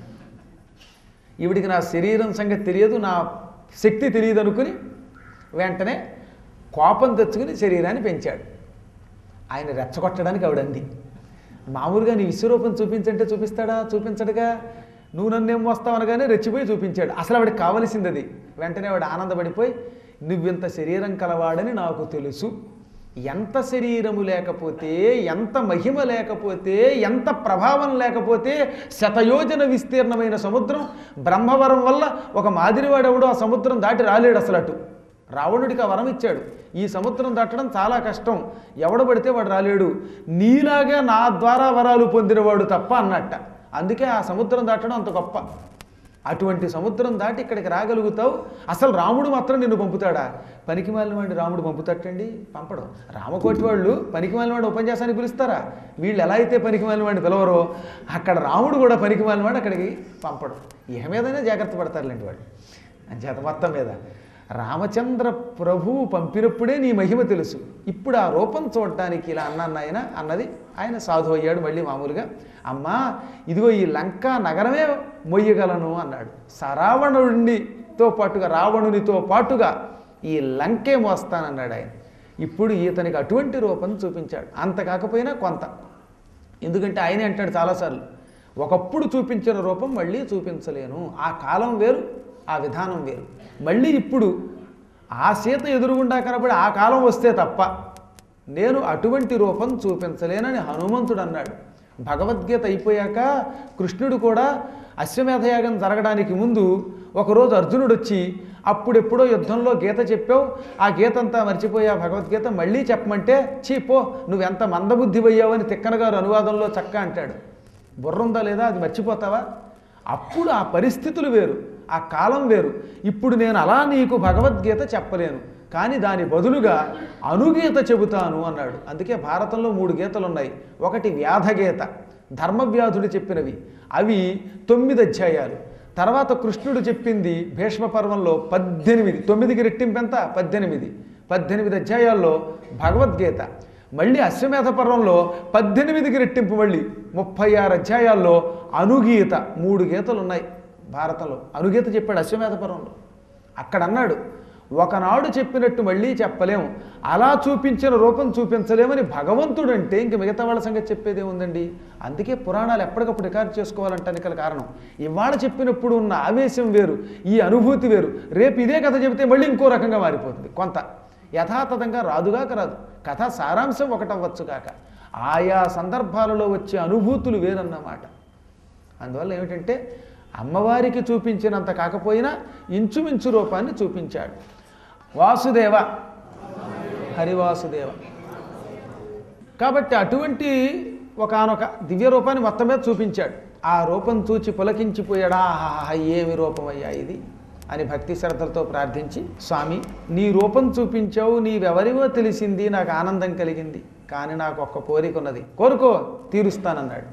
ఈవిడికి నా శరీరం సంగతి తెలియదు, నా శక్తి తెలియదు అనుకుని వెంటనే కోపం తెచ్చుకుని శరీరాన్ని పెంచాడు. ఆయన రెచ్చగొట్టడానికి ఆవిడంది. మామూలుగా నీ విశ్వరూపం చూపించంటే చూపిస్తాడా? చూపించడుగా. నువ్వు నన్నేం వస్తావు అనగానే రెచ్చిపోయి చూపించాడు. అసలు ఆవిడకి కావలసింది అది. వెంటనే ఆవిడ ఆనందపడిపోయి నువ్వింత శరీరం కలవాడని నాకు తెలుసు, ఎంత శరీరము లేకపోతే, ఎంత మహిమ లేకపోతే, ఎంత ప్రభావం లేకపోతే శతయోజన విస్తీర్ణమైన సముద్రం బ్రహ్మవరం వల్ల ఒక మాదిరివాడెవడో ఆ సముద్రం దాటి రాలేడు అసలు. అటు రావణుడికి ఆ వరం ఇచ్చాడు, ఈ సముద్రం దాటడం చాలా కష్టం, ఎవడబడితే వాడు రాలేడు, నీలాగా నా ద్వారా వరాలు పొందినవాడు తప్ప అన్నట్ట. అందుకే ఆ సముద్రం దాటడం అంత గొప్ప. అటువంటి సముద్రం దాటి ఇక్కడికి రాగలుగుతావు. అసలు రాముడు మాత్రం నిన్ను పంపుతాడా? పనికి మాలిన వాడిని రాముడు పంపుతాటండి? పంపడం. రామకోటి వాళ్ళు పనికి మాలిన వాడు ఉపన్యాసానికి పిలుస్తారా? వీళ్ళు ఎలా అయితే పనికి మాలిన వాడిని పిలవరో అక్కడ రాముడు కూడా పనికి మాలిన వాడు అక్కడికి పంపడం. ఏ మీదైనా జాగ్రత్త పడతారులేంటి వాడు. అంచేత మొత్తం మీద రామచంద్ర ప్రభువు పంపినప్పుడే నీ మహిమ తెలుసు. ఇప్పుడు ఆ రూపం చూడటానికి ఇలా అన్నాను ఆయన అన్నది. ఆయన సాధు అయ్యాడు మళ్ళీ మామూలుగా. అమ్మా ఇదిగో ఈ లంకా నగరమే మొయ్యగలను అన్నాడు. సరావణుడితో పాటుగా, రావణునితో పాటుగా ఈ లంకే మోస్తానన్నాడు ఆయన. ఇప్పుడు ఈతనికి అటువంటి రూపం చూపించాడు. అంత కాకపోయినా కొంత. ఎందుకంటే ఆయనే అంటాడు చాలాసార్లు, ఒకప్పుడు చూపించిన రూపం మళ్ళీ చూపించలేను. ఆ కాలం వేరు, ఆ విధానం వేరు. మళ్ళీ ఇప్పుడు ఆ సీత ఎదురుగుండా కనబడి ఆ కాలం వస్తే తప్ప నేను అటువంటి రూపం చూపించలేనని హనుమంతుడు అన్నాడు. భగవద్గీత అయిపోయాక కృష్ణుడు కూడా అశ్వమేధయాగం జరగడానికి ముందు ఒకరోజు అర్జునుడు వచ్చి, అప్పుడెప్పుడో యుద్ధంలో గీత చెప్పావు, ఆ గీత అంతా మర్చిపోయా, భగవద్గీత మళ్ళీ చెప్పమంటే చీపో నువ్వెంత మందబుద్ధివయ్యావని తిక్కన గారు అనువాదంలో చక్క అంటాడు. బుర్రుందా లేదా? అది మర్చిపోతావా? అప్పుడు ఆ పరిస్థితులు వేరు, ఆ కాలం వేరు. ఇప్పుడు నేను అలా నీకు భగవద్గీత చెప్పలేను, కానీ దాని బదులుగా అనుగీత చెబుతాను అన్నాడు. అందుకే భారతంలో మూడు గీతలు ఉన్నాయి. ఒకటి వ్యాధగీత, ధర్మవ్యాధుడు చెప్పినవి, అవి తొమ్మిది అధ్యాయాలు. తర్వాత కృష్ణుడు చెప్పింది భీష్మ పర్వంలో పద్దెనిమిది, తొమ్మిదికి రెట్టింపెంత పద్దెనిమిది, పద్దెనిమిది అధ్యాయాల్లో భగవద్గీత. మళ్ళీ అశ్వమేధ పర్వంలో పద్దెనిమిదికి రెట్టింపు మళ్ళీ ముప్పై ఆరు అధ్యాయాల్లో అనుగీత, మూడు గీతలు ఉన్నాయి భారతంలో. అనుగీత చెప్పాడు అశ్వమేధ పర్వంలో. అక్కడ అన్నాడు ఒకనాడు చెప్పినట్టు మళ్ళీ చెప్పలేము, అలా చూపించిన రూపం చూపించలేమని భగవంతుడు అంటే ఇంక మిగతా వాళ్ళ సంగతి చెప్పేదే ఉందండి. అందుకే పురాణాలు ఎప్పటికప్పుడు రికార్డు చేసుకోవాలంటానికి గల కారణం. ఇవాళ చెప్పినప్పుడు ఉన్న ఆవేశం వేరు, ఈ అనుభూతి వేరు. రేపు ఇదే కథ చెబితే మళ్ళీ ఇంకో రకంగా మారిపోతుంది. కొంత యథాతథంగా రాదుగాక రాదు, కథ సారాంశం ఒకటవ్వచ్చు కాక, ఆయా సందర్భాలలో వచ్చే అనుభూతులు వేరన్నమాట. అందువల్ల ఏమిటంటే అమ్మవారికి చూపించినంత కాకపోయినా ఇంచుమించు రూపాన్ని చూపించాడు. వాసుదేవ, హరివాసుదేవ. కాబట్టి అటువంటి ఒకానొక దివ్య రూపాన్ని మొత్తం మీద చూపించాడు. ఆ రూపం చూచి పులకించిపోయాడా, ఆహా ఏమి రూపమయ్యా ఇది అని భక్తి శ్రద్ధలతో ప్రార్థించి, స్వామి నీ రూపం చూపించావు, నీవెవరివో తెలిసింది, నాకు ఆనందం కలిగింది, కానీ నాకు ఒక్క కోరిక ఉన్నది, కోరుకో తీరుస్తానన్నాడు.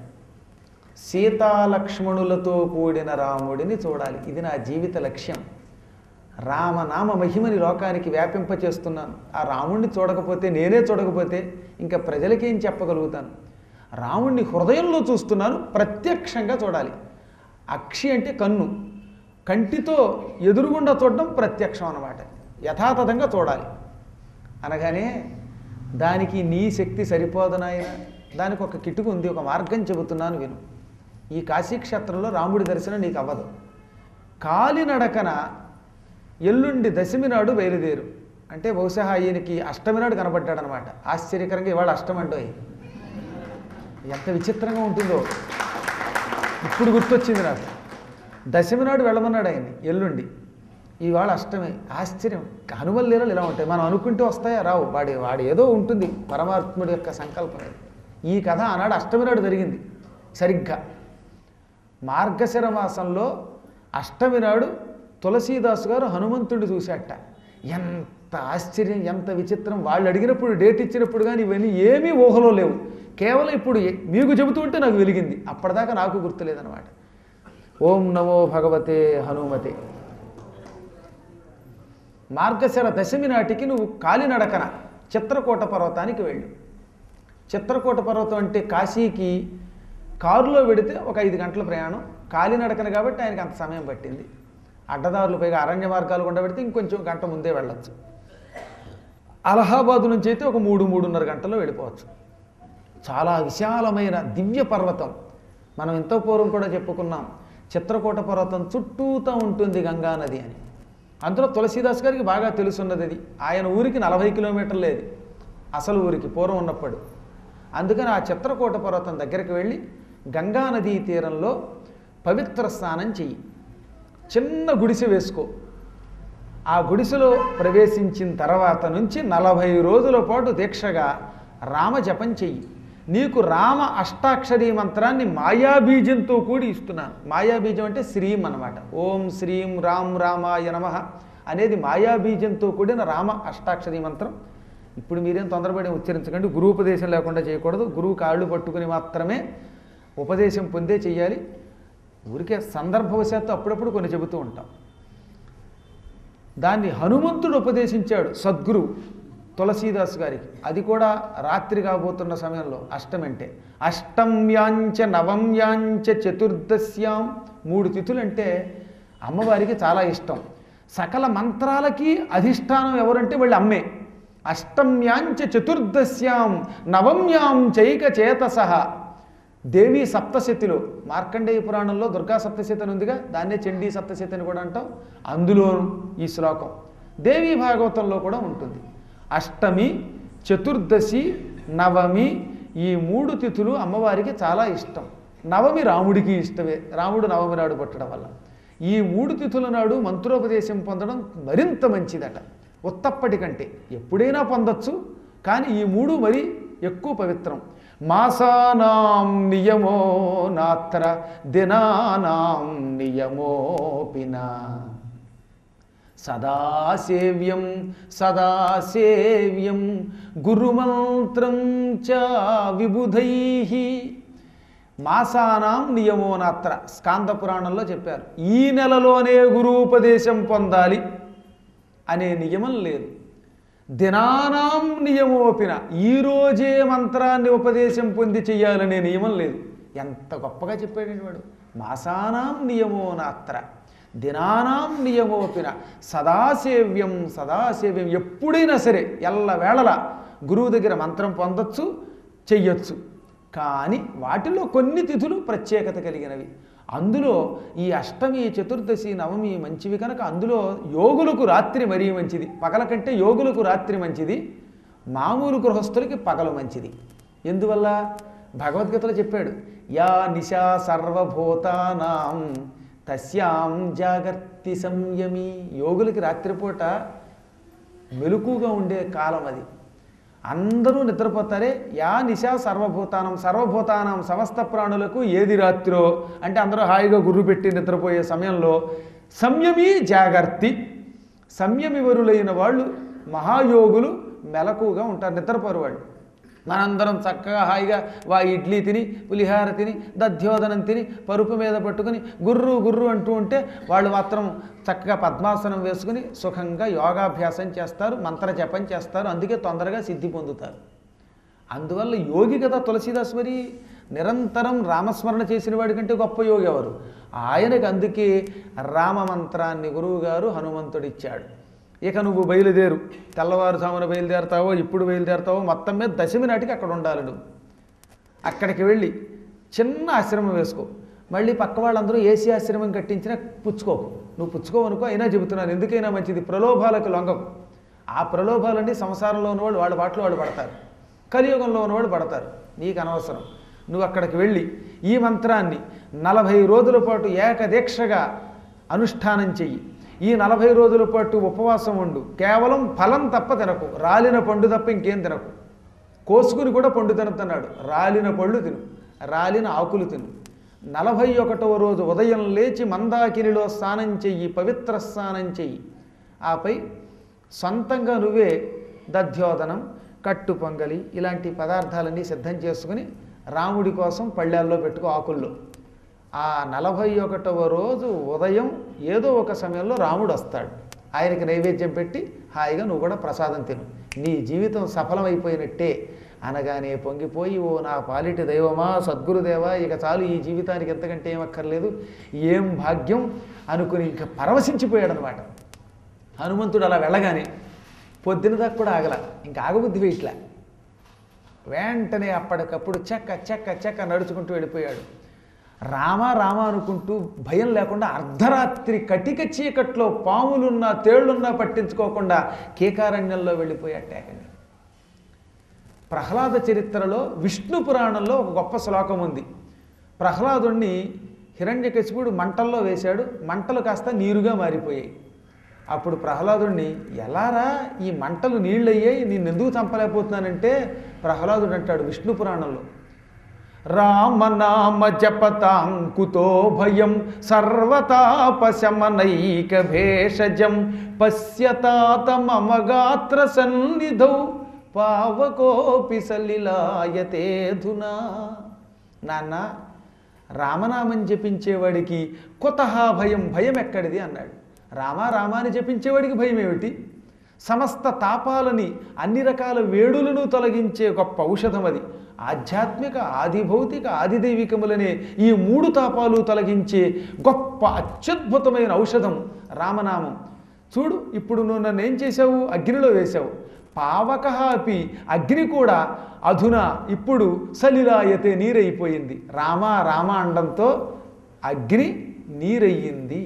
సీతాలక్ష్మణులతో కూడిన రాముడిని చూడాలి, ఇది నా జీవిత లక్ష్యం. రామనామ మహిమని లోకానికి వ్యాపింపచేస్తున్నాను. ఆ రాముణ్ణి చూడకపోతే, నేనే చూడకపోతే ఇంకా ప్రజలకేం చెప్పగలుగుతాను? రాముణ్ణి హృదయంలో చూస్తున్నాను, ప్రత్యక్షంగా చూడాలి. అక్షి అంటే కన్ను, కంటితో ఎదురుగుండా చూడడం ప్రత్యక్షం అన్నమాట. యథాతథంగా చూడాలి అనగానే దానికి నీ శక్తి సరిపోదు నాయన, దానికి ఒక కిటుకు ఉంది, ఒక మార్గం చెబుతున్నాను విను. ఈ కాశీక్షేత్రంలో రాముడి దర్శనం నీకు అవ్వదు. కాలినడకన ఎల్లుండి దశమి నాడు బయలుదేరు అంటే బహుశా ఈయనకి అష్టమి నాడు కనబడ్డాడనమాట. ఆశ్చర్యకరంగా ఇవాళ అష్టమంటోయి. ఎంత విచిత్రంగా ఉంటుందో ఇప్పుడు గుర్తొచ్చింది నాకు. దశమి నాడు వెళ్ళమన్నాడు ఆయన్ని, ఎల్లుండి, ఇవాళ అష్టమి. ఆశ్చర్యం, హనుమల్ లీలలు ఇలా ఉంటాయి. మనం అనుకుంటే వస్తాయా? రావు. వాడి వాడి ఏదో ఉంటుంది పరమాత్ముడి యొక్క సంకల్పం. ఈ కథ ఆనాడు అష్టమి నాడు జరిగింది. సరిగ్గా మార్గశిర మాసంలో అష్టమి నాడు తులసీదాసు గారు హనుమంతుడిని చూశాట. ఎంత ఆశ్చర్యం, ఎంత విచిత్రం. వాళ్ళు అడిగినప్పుడు, డేట్ ఇచ్చినప్పుడు కానీ ఇవన్నీ ఏమీ ఊహలో లేవు. కేవలం ఇప్పుడు మీకు చెబుతూ ఉంటే నాకు వెలిగింది. అప్పటిదాకా నాకు గుర్తులేదనమాట. ఓం నమో భగవతే హనుమతే. మార్గశిర దశమి నాటికి నువ్వు కాలినడకన చిత్రకూట పర్వతానికి వెళ్ళు. చిత్రకూట పర్వతం అంటే కాశీకి కారులో వెడితే ఒక ఐదు గంటల ప్రయాణం, కాలినడకన కాబట్టి ఆయనకి అంత సమయం పట్టింది. అడ్డదారులు పైగా అరణ్య మార్గాలు గుండా పెడితే ఇంకొంచెం గంట ముందే వెళ్ళొచ్చు. అలహాబాదు నుంచి అయితే ఒక మూడు మూడున్నర గంటల్లో వెళ్ళిపోవచ్చు. చాలా విశాలమైన దివ్య పర్వతం. మనం ఎంతో పూర్వం కూడా చెప్పుకున్నాం, చిత్రకూట పర్వతం చుట్టూతా ఉంటుంది గంగానది అని. అందులో తులసీదాస్ గారికి బాగా తెలుసున్నది అది. ఆయన ఊరికి నలభై కిలోమీటర్లు లేదు అసలు ఊరికి పూర్వం ఉన్నప్పుడు. అందుకని ఆ చిత్రకూట పర్వతం దగ్గరికి వెళ్ళి గంగానదీ తీరంలో పవిత్ర స్నానం చెయ్యి. చిన్న గుడిసె వేసుకో. ఆ గుడిసెలో ప్రవేశించిన తర్వాత నుంచి నలభై రోజుల పాటు దీక్షగా రామజపం చెయ్యి. నీకు రామ అష్టాక్షరీ మంత్రాన్ని మాయాబీజంతో కూడి ఇస్తున్నాను. మాయాబీజం అంటే శ్రీం అన్నమాట. ఓం శ్రీం రామ్ రామాయ నమః అనేది మాయాబీజంతో కూడిన రామ అష్టాక్షరీ మంత్రం. ఇప్పుడు మీరేం తొందరపడి ఉచ్చరించకండి, గురువుపదేశం లేకుండా చేయకూడదు. గురువు కాళ్ళు పట్టుకుని మాత్రమే ఉపదేశం పొందే చెయ్యాలి. ఊరికే సందర్భవశాత్తు అప్పుడప్పుడు కొన్ని చెబుతూ ఉంటాం. దాన్ని హనుమంతుడు ఉపదేశించాడు సద్గురువు తులసీదాస్ గారికి. అది కూడా రాత్రి కాబోతున్న సమయంలో. అష్టమి అంటే అష్టమ్యాంచ నవమ్యాంచ చతుర్దశ్యాం, మూడు తిథులంటే అమ్మవారికి చాలా ఇష్టం. సకల మంత్రాలకి అధిష్టానం ఎవరంటే వాళ్ళు అమ్మే. అష్టమ్యాంచ చతుర్దశ్యాం నవమ్యాం చైక చేతసః. దేవి సప్తశతిలో మార్కండేయ పురాణంలో దుర్గా సప్తశతి అని ఉందిగా, దాన్నే చండీ సప్తశతి అని కూడా అంటాం. అందులోను ఈ శ్లోకం దేవీ భాగవతంలో కూడా ఉంటుంది. అష్టమి, చతుర్దశి, నవమి ఈ మూడు తిథులు అమ్మవారికి చాలా ఇష్టం. నవమి రాముడికి ఇష్టమే, రాముడు నవమి నాడు పుట్టడం వల్ల. ఈ మూడు తిథుల నాడు మంత్రోపదేశం పొందడం మరింత మంచిదట. ఉత్తప్పటి కంటే ఎప్పుడైనా పొందొచ్చు, కానీ ఈ మూడు మరి ఎక్కువ పవిత్రం. మాసానాం నియమో నాత్ర దినానాం నియమోపినా సదాసేవ్యం సదాసేవ్యం గురుమంత్రం చ విబుధైః. మాసానాం నియమో నాత్ర స్కాంద పురాణంలో చెప్పారు. ఈ నెలలోనే గురూపదేశం పొందాలి అనే నియమం లేదు. దినానాం నియమోపిన, ఈరోజే మంత్రాన్ని ఉపదేశం పొంది చెయ్యాలనే నియమం లేదు. ఎంత గొప్పగా చెప్పాడండి వాడు. మాసానాం నియమో నాత్ర దినానాం నియమోపిన సదాసేవ్యం సదాసేవ్యం. ఎప్పుడైనా సరే ఎల్లవేళలా గురువు దగ్గర మంత్రం పొందొచ్చు, చెయ్యొచ్చు. కానీ వాటిలో కొన్ని తిథులు ప్రత్యేకత కలిగినవి. అందులో ఈ అష్టమి, చతుర్దశి, నవమి మంచివి కనుక అందులో యోగులకు రాత్రి మరీ మంచిది. పగల కంటే యోగులకు రాత్రి మంచిది, మామూలు గృహస్థులకి పగలు మంచిది. ఎందువల్ల? భగవద్గీతలో చెప్పాడు, యా నిశా సర్వభూతానాం తస్యాం జాగర్తి సంయమి. యోగులకి రాత్రిపూట మెలకుగా ఉండే కాలం అది. అందరూ నిద్రపోతారే. యా నిశా సర్వభూతానం, సర్వభూతానం సమస్త ప్రాణులకు ఏది రాత్రో అంటే అందరూ హాయిగా గుర్రు పెట్టి నిద్రపోయే సమయంలో సంయమి జాగర్తి. సంయమివరులైన వాళ్ళు మహాయోగులు మెలకుగా ఉంటారు, నిద్రపోరు వాళ్ళు. మనందరం చక్కగా హాయిగా వా ఇడ్లీ తిని, పులిహార తిని, దధ్యోదనం తిని, పరుపు మీద పట్టుకుని గుర్రు గుర్రు అంటూ ఉంటే వాళ్ళు మాత్రం చక్కగా పద్మాసనం వేసుకుని సుఖంగా యోగాభ్యాసం చేస్తారు, మంత్ర జపం చేస్తారు. అందుకే తొందరగా సిద్ధి పొందుతారు. అందువల్ల యోగి కదా తులసీదాస్. మరి నిరంతరం రామస్మరణ చేసిన వాడి కంటే గొప్ప యోగి ఎవరు? ఆయనకు అందుకే రామ మంత్రాన్ని గురువుగారు హనుమంతుడిచ్చాడు. ఇక నువ్వు బయలుదేరు, తెల్లవారుజామున బయలుదేరతావో ఇప్పుడు బయలుదేరతావో, మొత్తం మీద దశమి నాటికి అక్కడ ఉండాలి నువ్వు. అక్కడికి వెళ్ళి చిన్న ఆశ్రమం వేసుకో. మళ్ళీ పక్క వాళ్ళందరూ ఏసీ ఆశ్రమం కట్టించినా పుచ్చుకోకు. నువ్వు పుచ్చుకోవనుకో, అయినా చెబుతున్నాను ఎందుకైనా మంచిది. ప్రలోభాలకు లొంగకు. ఆ ప్రలోభాలన్నీ సంసారంలో ఉన్నవాళ్ళు వాళ్ళ బాటలో వాళ్ళు పడతారు, కలియుగంలో ఉన్నవాళ్ళు పడతారు. నీకు అనవసరం. నువ్వు అక్కడికి వెళ్ళి ఈ మంత్రాన్ని నలభై రోజుల పాటు ఏకదీక్షగా అనుష్ఠానం చెయ్యి. ఈ నలభై రోజుల పాటు ఉపవాసం ఉండు. కేవలం ఫలం తప్ప తినకు, రాలిన పండు తప్ప ఇంకేం తినకు. కోసుకుని కూడా పండు తినతున్నాడు. రాలిన పళ్ళు తిను, రాలిన ఆకులు తిను. నలభై ఒకటవ రోజు ఉదయం లేచి మందాకినిలో స్నానం చెయ్యి, పవిత్ర స్నానం చెయ్యి. ఆపై సొంతంగా నువ్వే దధ్యోదనం, కట్టు పొంగలి ఇలాంటి పదార్థాలన్నీ సిద్ధం చేసుకుని రాముడి కోసం పళ్ళాల్లో పెట్టుకో ఆకుల్లో. ఆ నలభై ఒకటవ రోజు ఉదయం ఏదో ఒక సమయంలో రాముడు వస్తాడు. ఆయనకి నైవేద్యం పెట్టి హాయిగా నువ్వు కూడా ప్రసాదం తిను. నీ జీవితం సఫలమైపోయినట్టే. అనగానే పొంగిపోయి, ఓ నా పాలిటి దైవమా, సద్గురుదేవా, ఇక చాలు, ఈ జీవితానికి ఎంతకంటే ఏమక్కర్లేదు, ఏం భాగ్యం అనుకుని ఇంకా పరవశించిపోయాడు అనమాట. హనుమంతుడు అలా వెళ్ళగానే పొద్దున దాకా కూడా ఆగల, ఇంకా ఆగబుద్ధి వేయట్లే. వెంటనే అప్పటికప్పుడు చెక్క చెక్క చెక్క నడుచుకుంటూ వెళ్ళిపోయాడు. రామ రామ అనుకుంటూ భయం లేకుండా అర్ధరాత్రి కటిక చీకట్లో పాములున్నా తేళ్లున్నా పట్టించుకోకుండా కేకారణ్యంలో వెళ్ళిపోయాటేకండి. ప్రహ్లాద చరిత్రలో విష్ణు పురాణంలో ఒక గొప్ప శ్లోకం ఉంది. ప్రహ్లాదుణ్ణి హిరణ్యకశిపుడు మంటల్లో వేశాడు, మంటలు కాస్త నీరుగా మారిపోయాయి. అప్పుడు ప్రహ్లాదుణ్ణి, ఎలారా ఈ మంటలు నీళ్ళయ్యాయి, నిన్నెందుకు చంపలేకపోతున్నానంటే ప్రహ్లాదుడు అంటాడు విష్ణు పురాణంలో, రామనామ జపతాంకుతో భయం సర్వతాపశమనైక భేషజం పశ్యతాత మమ గాత్ర సన్నిధౌ పావకోపి సలిలాయతేధునా. నాన్న, రామనామం జపించేవాడికి కుతహ భయం, భయం ఎక్కడిది అన్నాడు. రామా రామాని జపించేవాడికి భయం ఏమిటి? సమస్త తాపాలని, అన్ని రకాల వేడులను తొలగించే గొప్ప ఔషధం అది. ఆధ్యాత్మిక, ఆదిభౌతిక, ఆదిదైవికములనే ఈ మూడు తాపాలు తొలగించే గొప్ప అత్యద్భుతమైన ఔషధం రామనామం. చూడు, ఇప్పుడు నువ్వు నన్ను ఏం చేశావు? అగ్నిలో వేశావు. పావక అపి, అగ్ని కూడా అధునా ఇప్పుడు సలిలాయతే, నీరైపోయింది. రామ రామ అండంతో అగ్ని నీరయ్యింది.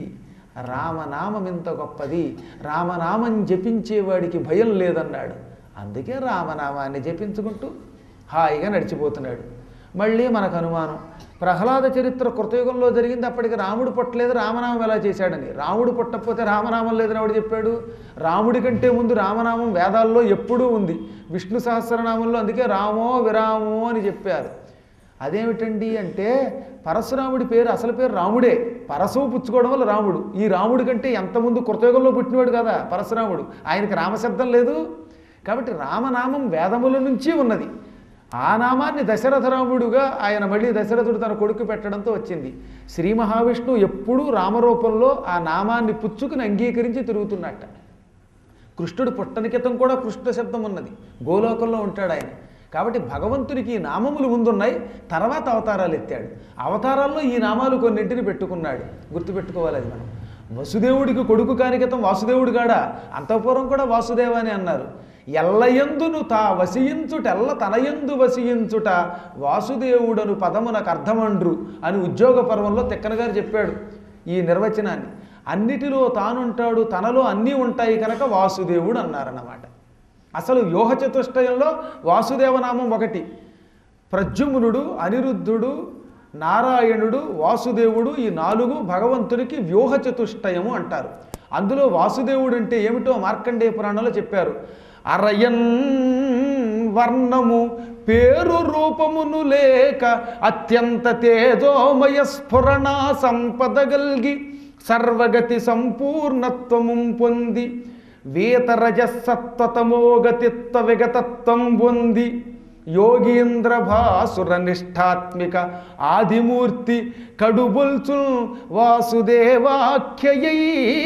రామనామం ఎంత గొప్పది, రామనామం జపించేవాడికి భయం లేదన్నాడు. అందుకే రామనామాన్ని జపించుకుంటూ హాయిగా నడిచిపోతున్నాడు. మళ్ళీ మనకు అనుమానం, ప్రహ్లాద చరిత్ర కృతయుగంలో జరిగింది, అప్పటికి రాముడు పుట్టలేదు, రామనామం ఎలా చేశాడని. రాముడు పుట్టకపోతే రామనామం లేదని ఎవడు చెప్పాడు? రాముడి కంటే ముందు రామనామం వేదాల్లో ఎప్పుడూ ఉంది. విష్ణు సహస్రనామంలో అందుకే రామో విరామో అని చెప్పారు. అదేమిటండి అంటే, పరశురాముడి పేరు అసలు పేరు రాముడే, పరశువు పుచ్చుకోవడం వల్ల రాముడు. ఈ రాముడి కంటే ఎంతముందు కృతయుగంలో పుట్టినవాడు కదా పరశురాముడు, ఆయనకి రామశబ్దం లేదు. కాబట్టి రామనామం వేదముల నుంచి ఉన్నది. ఆ నామాన్ని దశరథరాముడుగా ఆయన మళ్ళీ దశరథుడు తన కొడుకు పెట్టడంతో వచ్చింది. శ్రీ మహావిష్ణువు ఎప్పుడూ రామరూపంలో ఆ నామాన్ని పుచ్చుకుని అంగీకరించి తిరుగుతున్నట్ట. కృష్ణుడు పుట్టని క్రితం కూడా కృష్ణ శబ్దం ఉన్నది, గోలోకంలో ఉంటాడు ఆయన. కాబట్టి భగవంతునికి ఈ నామములు ముందున్నాయి, తర్వాత అవతారాలు ఎత్తాడు. అవతారాల్లో ఈ నామాలు కొన్నింటిని పెట్టుకున్నాడు, గుర్తుపెట్టుకోవాలి అది మనం. వసుదేవుడికి కొడుకు కాని క్రితం వాసుదేవుడు కాడా, అంతఃపురం కూడా వాసుదేవ అని అన్నారు. ఎల్లయందును తా వసియించుట, ఎల్ల తనయందు వసియించుట వాసుదేవుడను పదమునకు అర్థమండ్రు అని ఉద్యోగ పర్వంలో తిక్కన గారు చెప్పాడు ఈ నిర్వచనాన్ని. అన్నిటిలో తానుంటాడు, తనలో అన్నీ ఉంటాయి కనుక వాసుదేవుడు అన్నారన్నమాట. అసలు వ్యూహ చతుష్టయంలో వాసుదేవనామం ఒకటి. ప్రద్యుమ్నుడు, అనిరుద్ధుడు, నారాయణుడు, వాసుదేవుడు, ఈ నాలుగు భగవంతునికి వ్యూహ చతుష్టయము అంటారు. అందులో వాసుదేవుడు అంటే ఏమిటో మార్కండేయ పురాణంలో చెప్పారు. అరయన్ వర్ణము పేరు రూపమును లేక అత్యంత తేజోమయ స్ఫురణ సంపద గల్గి సర్వగతి సంపూర్ణత్వము పొంది వేతరజసత్వతమోగతిత్వ విగతత్వం పొంది యోగీంద్ర భాసుర నిష్ఠాత్మిక ఆదిమూర్తి కడుబొల్చు వాసుదేవాఖ్యయై.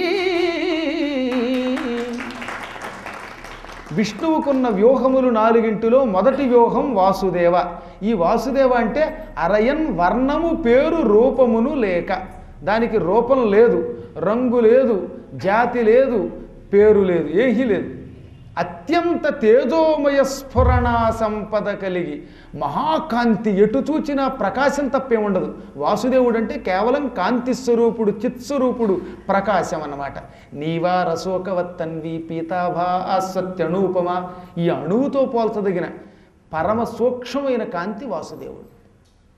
విష్ణువుకున్న వ్యూహములు నాలుగింటిలో మొదటి వ్యూహం వాసుదేవ. ఈ వాసుదేవ అంటే అరయన్ వర్ణము పేరు రూపమును లేక, దానికి రూపం లేదు, రంగు లేదు, జాతి లేదు, పేరు లేదు, ఏహీ లేదు. అత్యంత తేజోమయ స్ఫురణ సంపద కలిగి మహాకాంతి, ఎటు చూచినా ప్రకాశం తప్పేముండదు. వాసుదేవుడు అంటే కేవలం కాంతి స్వరూపుడు, చిత్స్వరూపుడు, ప్రకాశం అన్నమాట. నీవా రసోకవత్తన్వి పీతాభా అసత్యణూపమ, ఈ అణువుతో పోల్చదగిన పరమ సూక్ష్మమైన కాంతి వాసుదేవుడు.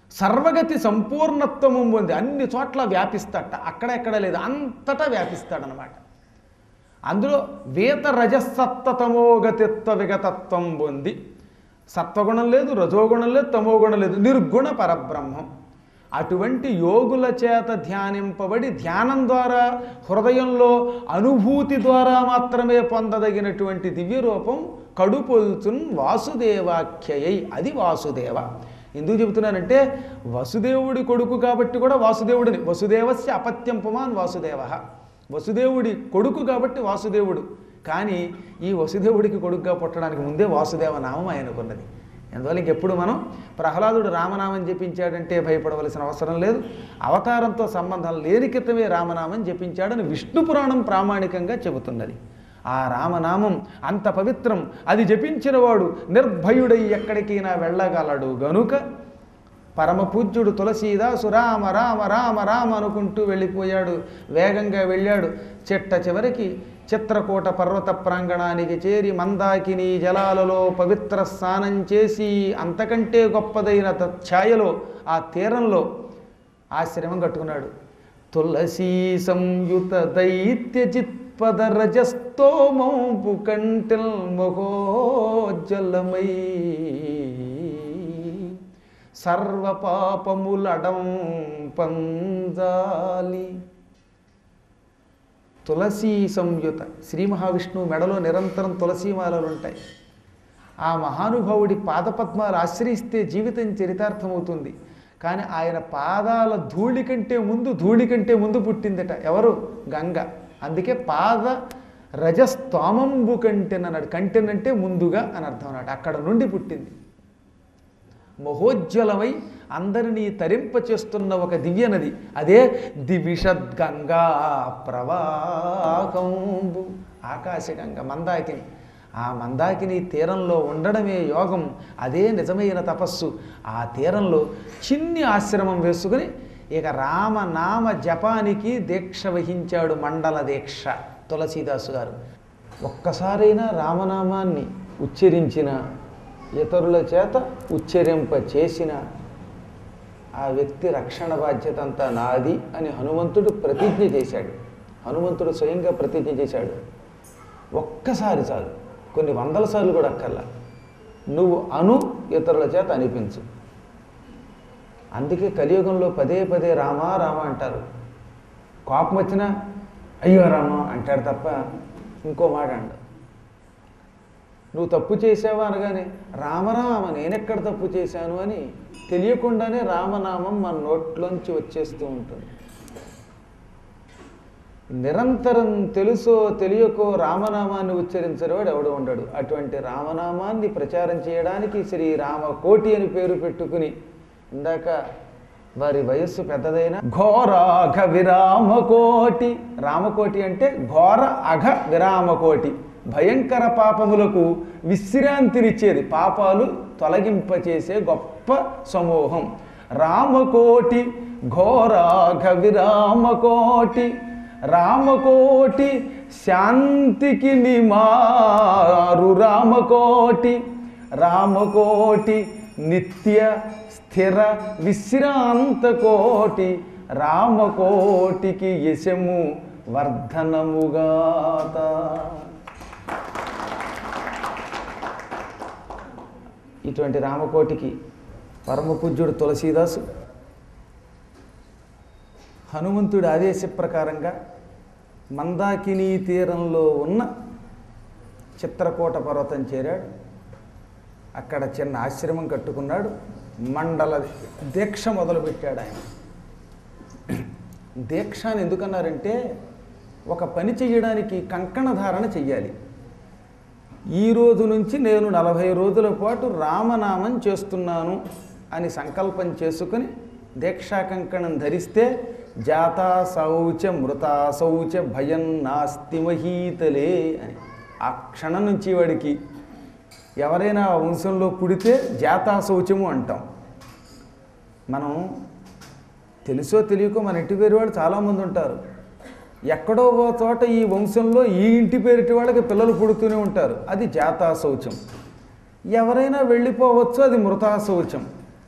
సర్వగతి సంపూర్ణత్వము పొంది అన్ని చోట్ల వ్యాపిస్తాడట, అక్కడెక్కడ లేదు అంతటా వ్యాపిస్తాడనమాట. అందులో వేత రజసత్తమోగతిత్వ విగతత్వం పొంది సత్వగుణం లేదు, రజోగుణం లేదు, తమోగుణం లేదు, నిర్గుణ పరబ్రహ్మం. అటువంటి యోగుల చేత ధ్యానింపబడి ధ్యానం ద్వారా హృదయంలో అనుభూతి ద్వారా మాత్రమే పొందదగినటువంటి దివ్య రూపం కడుపొల్చున్ వాసుదేవాఖ్యయై, అది వాసుదేవ. ఎందుకు చెబుతున్నానంటే వసుదేవుడి కొడుకు కాబట్టి కూడా వాసుదేవుడిని, వసుదేవస్య అపత్యం పుమాన్ వాసుదేవ, వసుదేవుడి కొడుకు కాబట్టి వాసుదేవుడు. కానీ ఈ వసుదేవుడికి కొడుకుగా పుట్టడానికి ముందే వాసుదేవ నామం ఆయనకున్నది. అందువల్ల ఇంకెప్పుడు మనం ప్రహ్లాదుడు రామనామం జపించాడంటే భయపడవలసిన అవసరం లేదు. అవతారంతో సంబంధం లేని క్రితమే రామనామం జపించాడని విష్ణు పురాణం ప్రామాణికంగా చెబుతున్నది. ఆ రామనామం అంత పవిత్రం, అది జపించిన వాడు నిర్భయుడై ఎక్కడికైనా వెళ్ళగలడు గనుక పరమపూజ్యుడు తులసీదాసు రామ రామ రామ రామ అనుకుంటూ వెళ్ళిపోయాడు. వేగంగా వెళ్ళాడు. చిట్ట చివరికి చిత్రకూట పర్వత ప్రాంగణానికి చేరి మందాకిని జలాలలో పవిత్ర స్నానం చేసి అంతకంటే గొప్పదైన ఛాయలో ఆ తీరంలో ఆశ్రమం కట్టుకున్నాడు. తులసీ సంయుత దైత్య చిత్పద రజస్తోమంపు కంటిల్ మహోజ్జలమై సర్వ పాపములడం పంజాలి. తులసీ సంయుత, శ్రీ మహావిష్ణువు మెడలో నిరంతరం తులసీమాలలు ఉంటాయి. ఆ మహానుభావుడి పాదపద్మాలు ఆశ్రయిస్తే జీవితం చరితార్థమవుతుంది. కానీ ఆయన పాదాల ధూళి కంటే ముందు ధూళి కంటే ముందు పుట్టిందట ఎవరు? గంగ. అందుకే పాద రజస్తోమంబు కంటెన్ అన్నాడు. కంటెన్ అంటే ముందుగా అని అర్థం అన్నాడు. అక్కడ నుండి పుట్టింది. మహోజ్వలమై అందరినీ తరింపచేస్తున్న ఒక దివ్య నది, అదే దివిషద్గంగా ప్రవాహంబు, ఆకాశగంగ మందాకిని. ఆ మందాకిని తీరంలో ఉండడమే యోగం, అదే నిజమైన తపస్సు. ఆ తీరంలో చిన్ని ఆశ్రమం వేసుకుని ఇక రామనామ జపానికి దీక్ష వహించాడు, మండల దీక్ష తులసీదాసు గారు. ఒక్కసారైనా రామనామాన్ని ఉచ్చరించిన, ఇతరుల చేత ఉచ్చరింప చేసిన ఆ వ్యక్తి రక్షణ బాధ్యత అంతా నాది అని హనుమంతుడు ప్రతిజ్ఞ చేశాడు. హనుమంతుడు స్వయంగా ప్రతిజ్ఞ చేశాడు. ఒక్కసారి చాలు, కొన్ని వందల సార్లు కూడా అక్కర్లా. నువ్వు అను, ఇతరుల చేత అనిపించు. అందుకే కలియుగంలో పదే పదే రామా రామ అంటారు. కోపం వచ్చినా అయ్యో రామ అంటాడు తప్ప ఇంకో మాట అండు. నువ్వు తప్పు చేసావా అనగానే రామరామ నేనెక్కడ తప్పు చేశాను అని తెలియకుండానే రామనామం మన నోట్లోంచి వచ్చేస్తూ ఉంటుంది. నిరంతరం తెలుసో తెలియకో రామనామాన్ని ఉచ్చరించడవాడు ఎవడు ఉండడు. అటువంటి రామనామాన్ని ప్రచారం చేయడానికి శ్రీ రామకోటి అని పేరు పెట్టుకుని, ఇందాక వారి వయస్సు పెద్దదైన ఘోరాఘ విరామకోటి, రామకోటి అంటే ఘోర అఘ విరామకోటి, భయంకర పాపములకు విశ్రాంతినిచ్చేది, పాపాలు తొలగింపచేసే గొప్ప సమూహం. రామకోటి ఘోరాఘ విరామకోటి, రామకోటి శాంతికి నిమారు రామకోటి, రామకోటి నిత్య స్థిర విశ్రాంత కోటి, రామకోటికి యశము వర్ధనముగాత. ఇటువంటి రామకోటికి పరమపూజ్యుడు తులసీదాసు హనుమంతుడి ఆదేశ ప్రకారంగా మందాకినీ తీరంలో ఉన్న చిత్రకూట పర్వతం చేరాడు. అక్కడ చిన్న ఆశ్రమం కట్టుకున్నాడు. మండల దీక్ష మొదలుపెట్టాడు ఆయన. దీక్ష అని ఎందుకన్నారంటే ఒక పని చెయ్యడానికి కంకణ ధారణ చెయ్యాలి. ఈ రోజు నుంచి నేను నలభై రోజుల పాటు రామనామం చేస్తున్నాను అని సంకల్పం చేసుకుని దీక్షా కంకణం ధరిస్తే జాతా శౌచ మృతా శౌచ భయం నాస్తి మహీతలే అని. ఆ క్షణం నుంచి వాడికి ఎవరైనా వంశంలో పుడితే జాతా శౌచము అంటాం. మనం తెలుసో తెలియకో మన ఇంటి పేరు వాళ్ళు చాలామంది ఉంటారు. ఎక్కడో ఓ చోట ఈ వంశంలో ఈ ఇంటి పేరిటి వాళ్ళకి పిల్లలు పుడుతూనే ఉంటారు, అది జాతా శౌచం. ఎవరైనా వెళ్ళిపోవచ్చు, అది మృతా శౌచం.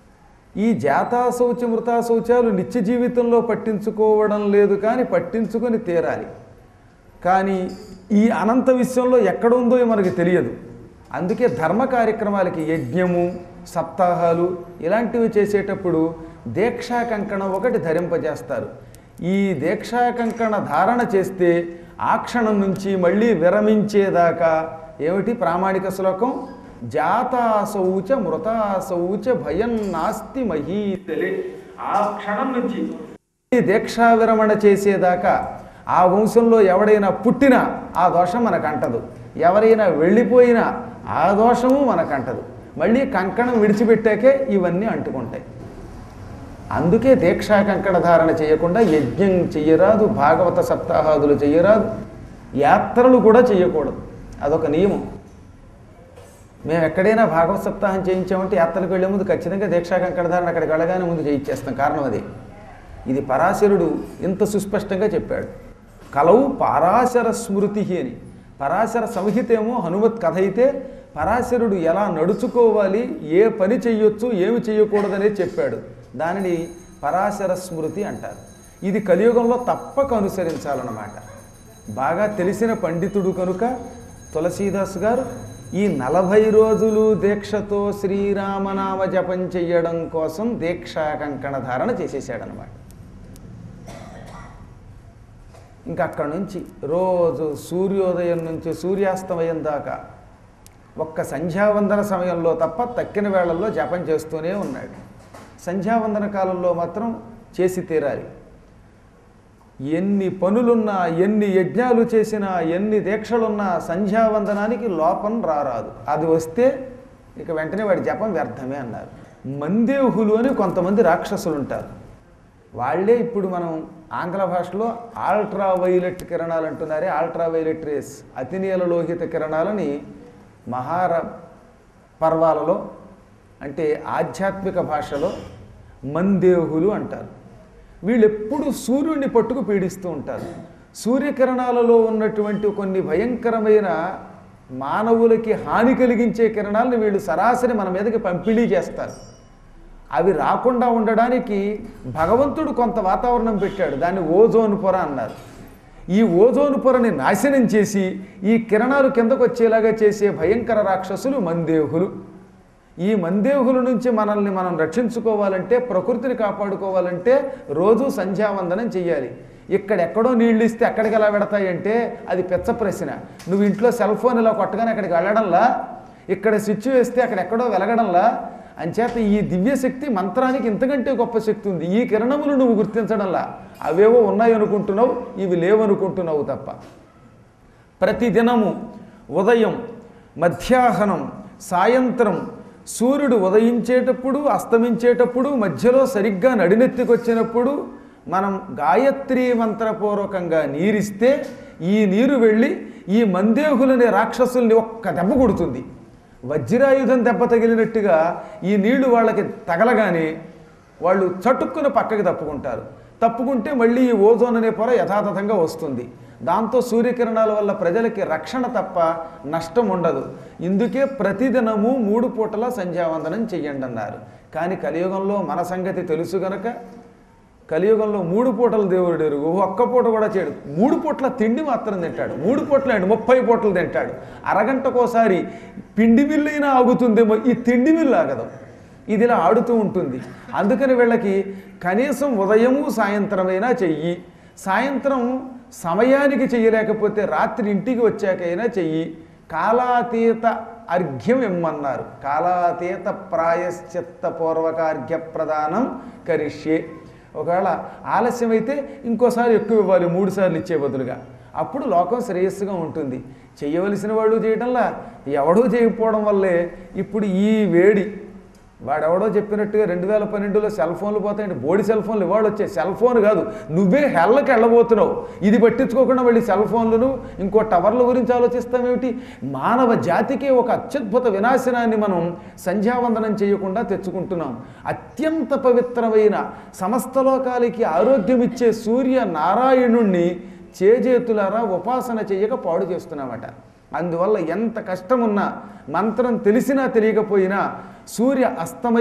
ఈ జాతాశౌచ మృతాశౌచాలు నిత్య జీవితంలో పట్టించుకోవడం లేదు, కానీ పట్టించుకొని తీరాలి. కానీ ఈ అనంత విషయంలో ఎక్కడ ఉందో మనకు తెలియదు. అందుకే ధర్మ కార్యక్రమాలకి యజ్ఞము, సప్తాహాలు ఇలాంటివి చేసేటప్పుడు దీక్షా కంకణం ఒకటి ధరింపజేస్తారు. ఈ దీక్షా కంకణ ధారణ చేస్తే ఆ క్షణం నుంచి మళ్ళీ విరమించేదాకా ఏమిటి ప్రామాణిక శ్లోకం? జాతాశౌచ మృతాశౌచ భయం నాస్తి మహీతలే. ఆ క్షణం నుంచి దీక్షా విరమణ చేసేదాకా ఆ వంశంలో ఎవడైనా పుట్టినా ఆ దోషం మనకు అంటదు, ఎవరైనా వెళ్ళిపోయినా ఆ దోషము మనకు అంటదు. మళ్ళీ కంకణం విడిచిపెట్టాకే ఇవన్నీ అంటుకుంటాయి. అందుకే దీక్షా కంకణ ధారణ చేయకుండా యజ్ఞం చెయ్యరాదు, భాగవత సప్తాహాదులు చెయ్యరాదు, యాత్రలు కూడా చేయకూడదు. అదొక నియమం. మేము ఎక్కడైనా భాగవత సప్తాహం చేయించామంటే యాత్రలకు వెళ్ళే ముందు ఖచ్చితంగా దీక్షా కంకణ ధారణ అక్కడికి వెళ్ళగానే ముందు చేయించేస్తాం. కారణం అదే. ఇది పరాశరుడు ఇంత సుస్పష్టంగా చెప్పాడు. కలవు పరాశర స్మృతి అని. పరాశర సంహిత ఏమో హనుమత్ కథ అయితే, పరాశరుడు ఎలా నడుచుకోవాలి, ఏ పని చెయ్యొచ్చు, ఏమి చెయ్యకూడదనేది చెప్పాడు. దానిని పరాశర స్మృతి అంటారు. ఇది కలియుగంలో తప్పక అనుసరించాలన్నమాట. బాగా తెలిసిన పండితుడు కనుక తులసీదాస్ గారు ఈ నలభై రోజులు దీక్షతో శ్రీరామనామ జపం చెయ్యడం కోసం దీక్షా కంకణ ధారణ చేసేసాడనమాట. ఇంకా అక్కడి నుంచి రోజు సూర్యోదయం నుంచి సూర్యాస్తమయం దాకా ఒక్క సంధ్యావందన సమయంలో తప్ప తక్కిన వేళల్లో జపం చేస్తూనే ఉన్నాడు. సంధ్యావందన కాలంలో మాత్రం చేసి తీరాలి. ఎన్ని పనులున్నా, ఎన్ని యజ్ఞాలు చేసినా, ఎన్ని దీక్షలున్నా సంధ్యావందనానికి లోపం రారాదు. అది వస్తే ఇక వెంటనే వాడి జపం వ్యర్థమే అన్నారు. మందేహులు అని కొంతమంది రాక్షసులు ఉంటారు. వాళ్ళే ఇప్పుడు మనం ఆంగ్ల భాషలో ఆల్ట్రా వైలెట్ కిరణాలు అంటున్నారే, ఆల్ట్రా వైలెట్ రేస్, అతినీల లోహిత కిరణాలని మహార పర్వాలలో అంటే ఆధ్యాత్మిక భాషలో మందేహులు అంటారు. వీళ్ళు ఎప్పుడు సూర్యుడిని పట్టుకు పీడిస్తూ ఉంటారు. సూర్యకిరణాలలో ఉన్నటువంటి కొన్ని భయంకరమైన మానవులకి హాని కలిగించే కిరణాలను వీళ్ళు సరాసరి మన మీదకి పంపిణీ చేస్తారు. అవి రాకుండా ఉండడానికి భగవంతుడు కొంత వాతావరణం పెట్టాడు. దాన్ని ఓజోన్ పొర అన్నారు. ఈ ఓజోన్ పొరని నాశనం చేసి ఈ కిరణాలు కిందకు వచ్చేలాగా చేసే భయంకర రాక్షసులు మందేహులు. ఈ మందేహుల నుంచి మనల్ని మనం రక్షించుకోవాలంటే, ప్రకృతిని కాపాడుకోవాలంటే రోజు సంధ్యావందనం చెయ్యాలి. ఇక్కడెక్కడో నీళ్ళు ఇస్తే అక్కడికి ఎలా పెడతాయంటే అది పెచ్చ ప్రశ్న. నువ్వు ఇంట్లో సెల్ ఫోన్ ఇలా కొట్టగానే అక్కడికి వెళ్ళడంలా, ఇక్కడ స్విచ్ వేస్తే అక్కడెక్కడో వెలగడంలా. అంచేత ఈ దివ్యశక్తి మంత్రానికి ఇంతకంటే గొప్ప శక్తి ఉంది. ఈ కిరణములు నువ్వు గుర్తించడంలా, అవేవో ఉన్నాయి అనుకుంటున్నావు, ఇవి లేవనుకుంటున్నావు తప్ప. ప్రతిదినము ఉదయం, మధ్యాహ్నం, సాయంత్రం సూర్యుడు ఉదయించేటప్పుడు, అస్తమించేటప్పుడు, మధ్యలో సరిగ్గా నడినెత్తికొచ్చినప్పుడు మనం గాయత్రీ మంత్రపూర్వకంగా నీరిస్తే ఈ నీరు వెళ్ళి ఈ మందేహులనే రాక్షసుల్ని ఒక్క దెబ్బ కొడుతుంది. వజ్రాయుధం దెబ్బ తగిలినట్టుగా ఈ నీళ్లు వాళ్ళకి తగలగానే వాళ్ళు చటుక్కున పక్కకి తప్పుకుంటారు. తప్పుకుంటే మళ్ళీ ఈ ఓజోన్ అనే పొర యథాతథంగా వస్తుంది. దాంతో సూర్యకిరణాల వల్ల ప్రజలకి రక్షణ తప్ప నష్టం ఉండదు. ఇందుకే ప్రతిదినము మూడు పూటల సంధ్యావందనం చెయ్యండి అన్నారు. కానీ కలియుగంలో మన సంగతి తెలుసు గనక కలియుగంలో మూడు పూటలు దేవుడు ఎరుగు, ఒక్క పూట కూడా చేయడు. మూడు పూట్ల తిండి మాత్రం తింటాడు. మూడు పూటలు అండి ముప్పై పూటలు తింటాడు. అరగంటకోసారి పిండి మిల్లు అయినా ఆగుతుందేమో, ఈ తిండి మిల్లు ఆగదు. ఇది ఇలా ఆడుతూ ఉంటుంది. అందుకని వీళ్ళకి కనీసం ఉదయము సాయంత్రమైనా చెయ్యి. సాయంత్రం సమయానికి చెయ్యలేకపోతే రాత్రి ఇంటికి వచ్చాకైనా చెయ్యి. కాలాతీత అర్ఘ్యం ఇమ్మన్నారు. కాలాతీత ప్రాయశ్చిత్త పూర్వకార్ఘ్య ప్రదానం కరిష్యే. ఒకవేళ ఆలస్యమైతే ఇంకోసారి ఎక్కువ ఇవ్వాలి, మూడు సార్లు ఇచ్చే బదులుగా. అప్పుడు లోకం శ్రేయస్సుగా ఉంటుంది. చేయవలసిన వాళ్ళు చేయడంలా ఎవడో చేయకపోవడం వల్లే ఇప్పుడు ఈ వేడి. వాడెవడో చెప్పినట్టుగా రెండు వేల పన్నెండులో సెల్ ఫోన్లు పోతాయండి. బోడి సెల్ ఫోన్లు ఇవాళ వచ్చాయి. సెల్ ఫోన్ కాదు, నువ్వే హెల్లకి వెళ్ళబోతున్నావు. ఇది పట్టించుకోకుండా మళ్ళీ సెల్ ఫోన్లను ఇంకో టవర్ల గురించి ఆలోచిస్తామేమిటి? మానవ జాతికే ఒక అత్యద్భుత వినాశనాన్ని మనం సంధ్యావందనం చేయకుండా తెచ్చుకుంటున్నాం. అత్యంత పవిత్రమైన సమస్త లోకాలకి ఆరోగ్యం ఇచ్చే సూర్య నారాయణుణ్ణి చేజేతులారా ఉపాసన చేయక పాడు చేస్తున్నామట. అందువల్ల ఎంత కష్టమున్నా, మంత్రం తెలిసినా తెలియకపోయినా సూర్య అస్తమయం,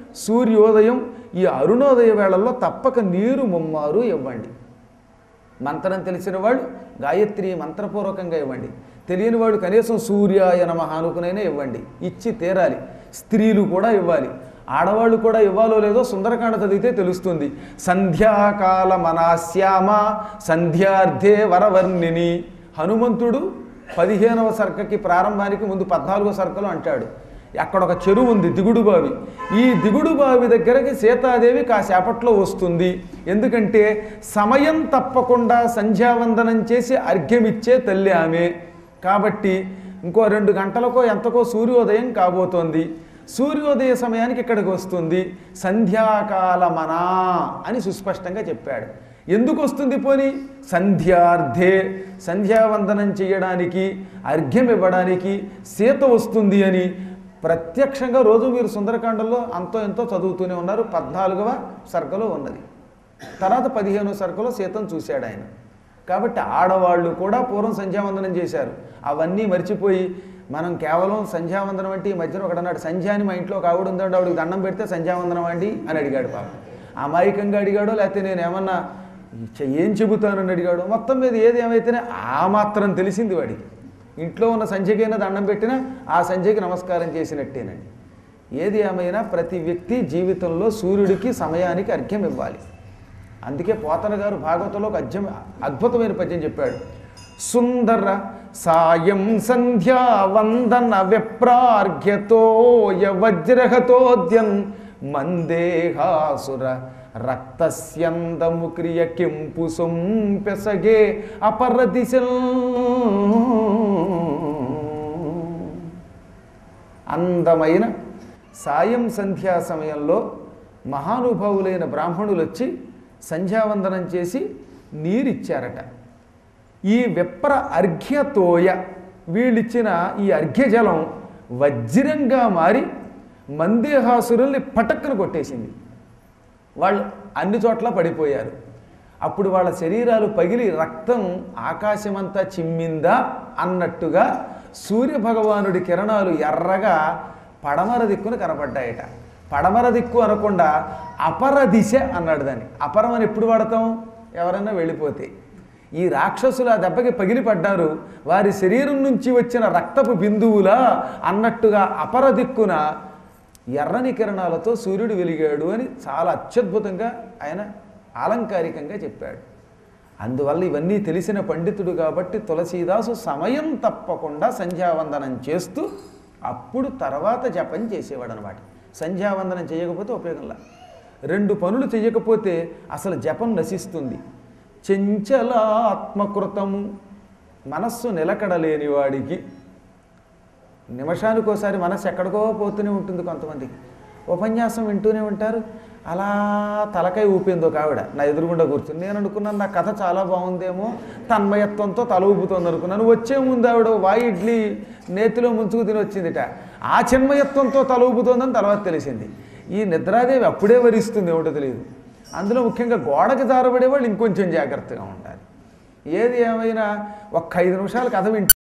సూర్యోదయం ఈ అరుణోదయ వేళల్లో తప్పక నీరు ముమ్మారు ఇవ్వండి. మంత్రం తెలిసిన వాళ్ళు గాయత్రి మంత్రపూర్వకంగా ఇవ్వండి. తెలియని వాళ్ళు కనీసం సూర్యాయ నమః అనుకునైనా ఇవ్వండి. ఇచ్చి తీరాలి. స్త్రీలు కూడా ఇవ్వాలి. ఆడవాళ్ళు కూడా ఇవ్వాలో లేదో సుందరకాండ చదివితే తెలుస్తుంది. సంధ్యాకాల మనాశ్యామ సంధ్యార్థే వరవర్ణిని. హనుమంతుడు పదిహేనవ సర్కకి ప్రారంభానికి ముందు పద్నాలుగో సర్కలో అంటాడు, అక్కడ ఒక చెరువు ఉంది, దిగుడు బావి. ఈ దిగుడు బావి దగ్గరకి సీతాదేవి కాసేపట్లో వస్తుంది. ఎందుకంటే సమయం తప్పకుండా సంధ్యావందనం చేసి అర్ఘ్యమిచ్చే తల్లి ఆమె. కాబట్టి ఇంకో రెండు గంటలకో ఎంతకో సూర్యోదయం కాబోతోంది. సూర్యోదయ సమయానికి ఇక్కడికి వస్తుంది. సంధ్యాకాలమనా అని సుస్పష్టంగా చెప్పాడు. ఎందుకు వస్తుంది పోని? సంధ్యార్థే, సంధ్యావందనం చేయడానికి, అర్ఘ్యం ఇవ్వడానికి సీత వస్తుంది అని ప్రత్యక్షంగా రోజు మీరు సుందరకాండంలో అంతో ఎంతో చదువుతూనే ఉన్నారు. పద్నాలుగవ సర్గలో ఉన్నది. తర్వాత పదిహేనవ సర్గలో సీతను చూశాడు ఆయన. కాబట్టి ఆడవాళ్ళు కూడా పూర్వం సంధ్యావందనం చేశారు. అవన్నీ మర్చిపోయి మనం కేవలం సంధ్యావందనం అంటే ఈ మధ్యన ఒకడు అన్నాడు, సంధ్యాని మా ఇంట్లో ఒక ఆవిడ ఉందంటే ఆవిడకి దండం పెడితే సంధ్యావందనం అండి అని అడిగాడు. పాపం అమాయకంగా అడిగాడో లేకపోతే నేను ఏమన్నా ఏం చెబుతానని అడిగాడు. మొత్తం మీద ఏది ఏమైతేనే ఆ మాత్రం తెలిసింది వాడికి. ఇంట్లో ఉన్న సంధ్యకైనా దండం పెట్టినా ఆ సంధ్యకి నమస్కారం చేసినట్టేనండి. ఏది ఏమైనా ప్రతి వ్యక్తి జీవితంలో సూర్యుడికి సమయానికి అర్ఘ్యం ఇవ్వాలి. అందుకే పోతన గారు భాగవతంలో ఒక అర్ఘ్యం అద్భుతమైన పద్యం చెప్పాడు. సుందర సాయం సంధ్యా వందన విప్రార్ఘ్యతోయ వజ్రహతోద్యన్ మందేహాసుర రక్తస్యందము క్రియ కెంపు సొంపెసగే అపర దిశల్. అందమైన సాయం సంధ్యా సమయంలో మహానుభావులైన బ్రాహ్మణులు వచ్చి సంధ్యావందనం చేసి నీరిచ్చారట. ఈ విప్ర అర్ఘ్యతోయ వీళ్ళిచ్చిన ఈ అర్ఘ్యజలం వజ్రంగా మారి మందేహాసురుల్ని పటక్కున కొట్టేసింది. వాళ్ళు అన్ని చోట్ల పడిపోయారు. అప్పుడు వాళ్ళ శరీరాలు పగిలి రక్తం ఆకాశమంతా చిమ్మిందా అన్నట్టుగా సూర్యభగవానుడి కిరణాలు ఎర్రగా పడమర దిక్కున కనపడ్డాయట. పడమర దిక్కు అనకుండా అపర దిశ అన్నాడు దాన్ని. అపరం అని ఎప్పుడు వాడతాం? ఎవరైనా వెళ్ళిపోతే. ఈ రాక్షసులు ఆ దెబ్బకి పగిలి పడ్డారు. వారి శరీరం నుంచి వచ్చిన రక్తపు బిందువులా అన్నట్టుగా అపర దిక్కున ఎర్రని కిరణాలతో సూర్యుడు వెలిగాడు అని చాలా అత్యద్భుతంగా ఆయన ఆలంకారికంగా చెప్పాడు. అందువల్ల ఇవన్నీ తెలిసిన పండితుడు కాబట్టి తులసీదాసు సమయం తప్పకుండా సంధ్యావందనం చేస్తూ అప్పుడు తర్వాత జపం చేసేవాడు అనమాట. సంధ్యావందనం చేయకపోతే ఉపయోగంలా. రెండు పనులు చేయకపోతే అసలు జపం నశిస్తుంది. చెంచలాత్మకృతము, మనస్సు నిలకడలేని వాడికి నిమిషానికోసారి మనస్సు ఎక్కడికో పోతూనే ఉంటుంది. కొంతమందికి ఉపన్యాసం వింటూనే ఉంటారు, అలా తలకాయ ఊపిందో కావిడ నా ఎదురుగుండా కూర్చుని. నేను అనుకున్నాను నా కథ చాలా బాగుందేమో, తన్మయత్వంతో తల ఊపుతోంది అనుకున్నాను. వచ్చే ముందు ఆవిడ వాయి ఇడ్లీ నేతిలో ముంచుకు తిని వచ్చిందిట. ఆ చిన్మయత్వంతో తల ఊపుతోందని తర్వాత తెలిసింది. ఈ నిద్రాదేవి అప్పుడే వరిస్తుంది ఏమిటో తెలియదు. అందులో ముఖ్యంగా గోడకి జారబడే వాళ్ళు ఇంకొంచెం జాగ్రత్తగా ఉండాలి. ఏది ఏమైనా ఒక్క ఐదు నిమిషాలు కథ వింటే